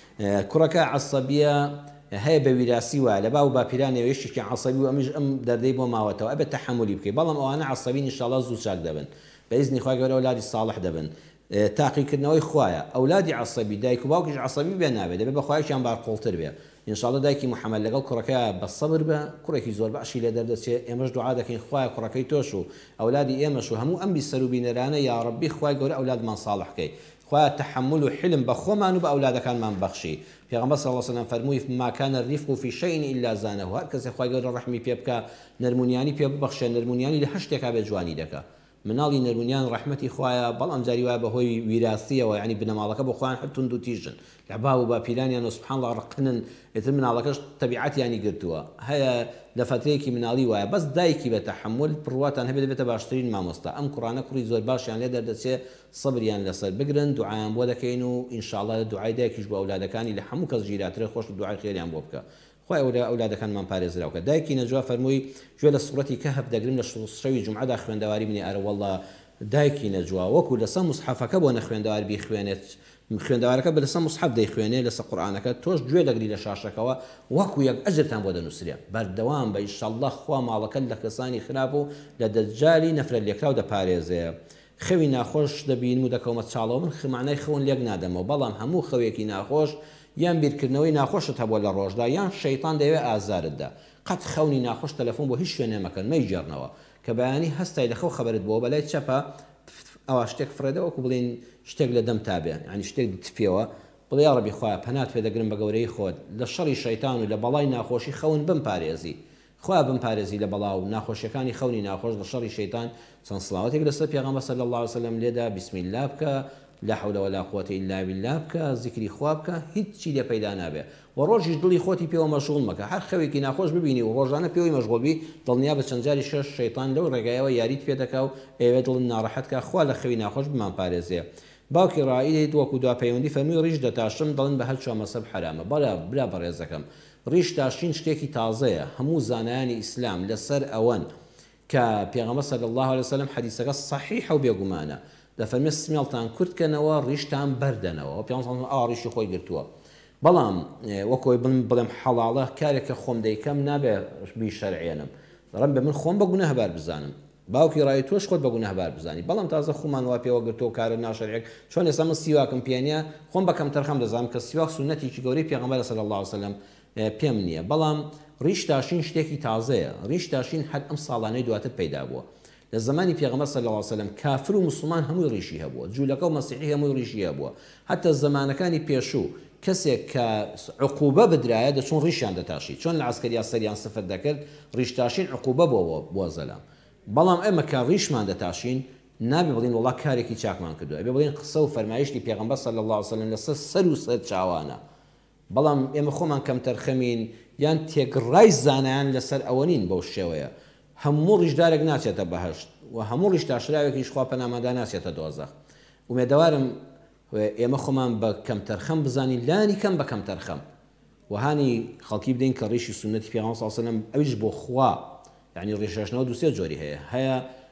کوڕەکە عەسەبیە هەیە بە ویراسی وایە لە باو باپیرانەوە یەشێکی عەسەبی و ئەمیش ئەم دەردەی بۆ ماوەتەوە ئەبێت تەحەمولی بکەیت بەڵام ئەوانە عەسەبین ئینشاڵڵا زوو چاک دەبن بە ئیزنی خوای گەورە ئەولادی ساڵح دەبن تاقیکردنەوەی خوایە ئەولادی عەسەبی دایک و باوکیش عەسەبی بێ نابێت دەبێت بە خوایشیان بارقۆڵتر بێ ئینشاڵڵا دایکی محەممەد لەگەڵ کوڕەکە بە سەبر بە کوڕێکی زۆر باشی لێ دەردەچێت ئێمەش دوعا دەکەین خوایە کوڕەکەی تۆش و ئەولادی ئێمەش و هەموو ئەم بیسەر و بینەرانە یا ڕەبی خوای گەورە ئەولادمان ساڵح بکەی خوایە تەحەمل و حلم بە خۆمان و بە ئەولادەکانمان بەخشی پێغەمبەر صلی الله علیه و سلم فەرمووی ما كان الرفق في شيء الا زانه هەر کەسێک خوای گەورە ڕەحمی پێ بکە نەرمونیانی پێ ببەخشێ نەرمونیانی لە هەر شتێکا بێ جوانی دەکە مناڵی نەرمونیان ڕەحمەتی خوایە بەڵام جاری وایە بەهۆی ویراسیەوە یعنی بنەماڵەکە بۆ خۆیان هەر توند و تیژن لە باو و باپیرانیان و سبحان الله ڕقنن ئێتر مناڵەکەش تەبیعەتیانی گرتووە هەیە لە فترەیەکی مناڵی وایە بەس دایکی بە تەحەمل پڕواتان هەبێت دەبێتە باشترین مامۆستا ئەم کوڕانە کوڕی زۆر باشیان لێ دەردەچێت سەبریان لەسەر بگرن دوعایان بۆ دەکەین و ئینشاءڵڵا دوعای دایکیش بۆ ئەولادەکانی لە هەموو کەس ژیراترە خۆش دوعای خێریان بۆ بکە خوای ئەولا ئەولادەکانمان پارێزراوکە دایکی نەجوا فەرمووی گوێ لە سوڕەتی کەهف دەگرم لە شەوی جومعەدا خوێندەواری بنێ ئەرە وەڵڵا دایکی نەجوا وەکو لەسەر موسحەفەکە بۆ نەخوێندەوار بیخوێنێت خوێندەوارەکە بە لەسەر موسحەف دەیخوێنێ لەسەر قورئانەکە تۆش گوێ لەگری لە شاشەکەەوە وەکو یەک ئەجرتان بۆ دەنووسرێ بەردەوام بە ئینشاءڵڵا خوا ماڵەکەت لە کەسانی خراپ و لە دەجالی نەفرەت لێکراو دەپارێزێ خەوی ناخۆش دەبین و دەکەومە چاڵەوە من خمانای خەون لێک نادەمەوە بەڵام هەموو خەوێکی ناخۆش یان بیرکردنەوەی ناخۆشت هەبووە لە ڕۆژدا یان شەیطان دەیەوێت ئازارتدا قەت خەونی ناخۆش تەلەفۆن بۆ هیچ شوێنێ مەکەن مەیجێڕنەوە کە بەیانی هەستای لە خەو خەبەرت بۆ بەلای چەپە ئەوە شتێک فرێدەوەکو بڵین شتێک لە دەم تابێ ینی شتێک تفیەوە بڵێ یا ڕەبی خوایە پەنات پێ دەگرم بە گەورەی خۆت لە شەڕی شەیطان و لە بەڵای ناخۆشی خەون بمپارێزی خوا بمپارێزی لە بەڵاو ناخۆشیەکانی خەونی ناخۆش لە شەڕی شەیطان چەند سڵاوەتێک لەسەر پێغەمبەر صلی الله علیه و سلم لێدا بسم الله بکە لا حول ولا قوة إلا بالله بکە ذکری خوا بکە هیچی لێ پەیدا نابێ و ڕۆژیش دڵی خۆتی پێوە مەشغوڵ مەکە هەر خەوێکی ناخۆش ببینی و ڕۆژانە پێوەی مەشغوڵبی دڵنیا بە چەند جاری شەش شەیطان لەو ڕێگایەوە یاریت پێ دەکا و ئێوێ دڵن ناڕەحەتکە خوا لە خەوی ناخۆش بمان پارێزێ باوکی ڕائیدەی وەکو دوا پەیوەندی فەرمووی ڕیش دەتاشم دڵن بە هەر چوار مەسەب حرامە بەڵا برا بەڕێزەکەم ڕیش تاشین شتێکی تازەیە هەموو زانایانی ئیسلام لەسەر ئەوەن کە پێغەمبەر صلی الله علیه و سلم حەدیثەکە صحیحە و بێگومانە دەفەرمێت سمێڵتان کورتکەنەوە ڕیشتان بەردەنەوە و پێغەمبەر ئا ڕیشی خۆی گرتووە بەڵام وەکۆی بڵێم حەڵاڵە کارێکە خۆم دەیکەم نابێ بی شەرعێنم ڕەن بە من خۆم بە گوناه هەبار بزانم باوکی ڕای تۆش خۆت بە گوناه هەبار بزانی بەڵام تازە خۆمان وا پێوە گرتووە کارە ناشەرعێک چۆن ئێستا من سیواکم پێ نییە خۆم بە کەمتەرخەم دەزانم کە سیواک سونەتێکی گەورەی پێغەمبەر صلی الله علیه و سلم پێم نییە بەڵام ڕیش تاشین شتێکی تازەیە ڕیش تاشین هەر ئەم ساڵانەی دواتر پەیدا بووە لە زمانی پێغەمبەر صلی الله علیه و سلم کافر و مسلمان هەمووی ڕیشی هەبووە جوولەکە و مەسیحی هەمووی ڕیشی هەبووە حتی زمانەکانی پێشوو کەسێک کە عقوبە بدرایە دەچون ڕیشیان دەتاشی چۆن لە عسکەریا سەریان سفر دەکرد ڕیشتاشین عقوبە بۆەوە بۆ زەلام بەڵام ئێمە کە ڕیشمان دەتاشین نابێ بڵین وڵا کارێکی چاکمان کردووە ئەبێ بڵین قسە و فەرمایشتی پێغەمبەر صلی الله علیه و سلم لەسەر سەر و سەر چاوانە بەڵام ئێمە خۆمان کەمتەرخەمین یان تێگڕای زانایان لەسەر ئەوە نین بەو شێوەیە هەموو ڕیشدارێک ناچێتە بەهەشت و هەموو ڕیش تاشراوێکیش خوا پەنامەدا ناچێتە دۆزەخ ومێدەوارم ئێمە خۆمان بە کەمتەرخەم بزانین لانی کەم بە کەمتەرخەم وهانی خەڵکی بدەین کە ڕیشی سونەتی پێغەمبەر صلی الله علیه و سلم ئەویش بۆ خوا یعنی ڕیشەشنەوە دووسێ جۆری هەیە هەیە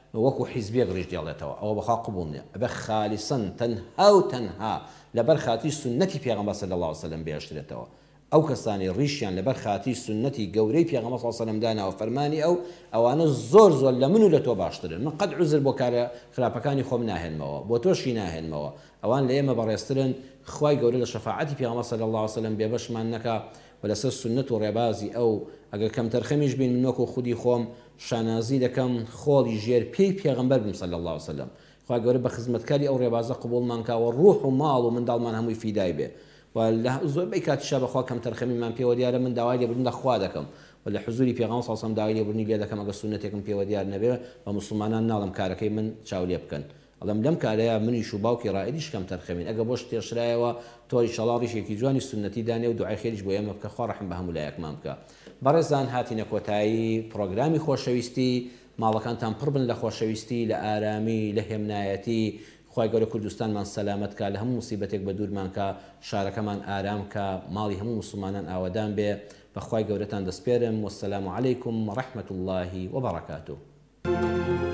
وەکو حیزبێک ڕیش دێڵێتەوە ئەوە بەخوا قبوڵ نییە ئەبێ خالیسەن تەنها و تەنها لەبەر خاتی سنەتی پێغەمبەر صلی الله علیه وسلم بێشترێتەوە ئەو کەسانی ڕیشیان لەبەر خاتی سنەتی گەورەی پێغەمبەر صلی الله علیه وسلم داناوە فەرمانی ئەو ئەوانە زۆر زۆر لە من و لە تۆ باشترن من قەت عوزر بۆ کارە خراپەکانی خۆم ناهێنمەوە بۆ تۆشی ناهێنمەوە ئەوان لە ئێمە بەڕێزترن خوای گەورە لە شەفاعەتی پێغەمبەر صلی الله علیه وسلم بێبەشمان نەکا و لەسەر سنەت و ڕێبازی ئەو ئەگەر کەم تەرخەمیش بین من وەکو خودی خۆم شانازی دەکەم خۆڵی ژێر پێی پێغەمبەر بم صلی الله علیه وسلم خوای گەورە بە خزمەتکاری ئەو ڕێبازە قبوڵمان کاوە ڕوح و ماڵ و منداڵمان هەمووی فیدای بێ و لە زۆربەی کاتیشا بەخوا کەم تەرخەمیمان پێوە دیارە من داوای لێبوردن لە خوا دەکەم و لە حزوری پێغەمبەر صلی الله علیه وسلم داوای لێبوردنی لێ دەکەم ئەگەر سنەتێکم پێوە دیار نەبێ بە موسڵمانان ناڵم کارەکەی من چاو لێ بکەن ئەڵێم لەم کارەیە منیش و باوکی ڕائیدیش کەم تەرخەمین ئەگە بۆش تێشرایەوە تۆری شەڵا ڕیشێکی جوانی سنەتی دانێ و دوعای خێریش بۆ ئێمە بکە خوا ڕەحم بە هەموو لایەکمان بکە بەڕێزان هاتینە کۆتایی پرۆگرامی خۆشەویستی ماڵەکانتان پڕ بن لە خۆشەویستی لە ئارامی لە هێمنایەتی خوای گەورە کوردستانمان سەلامەت کە لە هەموو موسیبەتێک بە دوورمان کە شارەکەمان ئارام کە ماڵی هەموو موسڵمانان ئاوەدان بێ بە خوای گەورەتان دەسپێرم وەسەلام عەلەیکم وەڕەحمەت الله وبەڕەکاتوه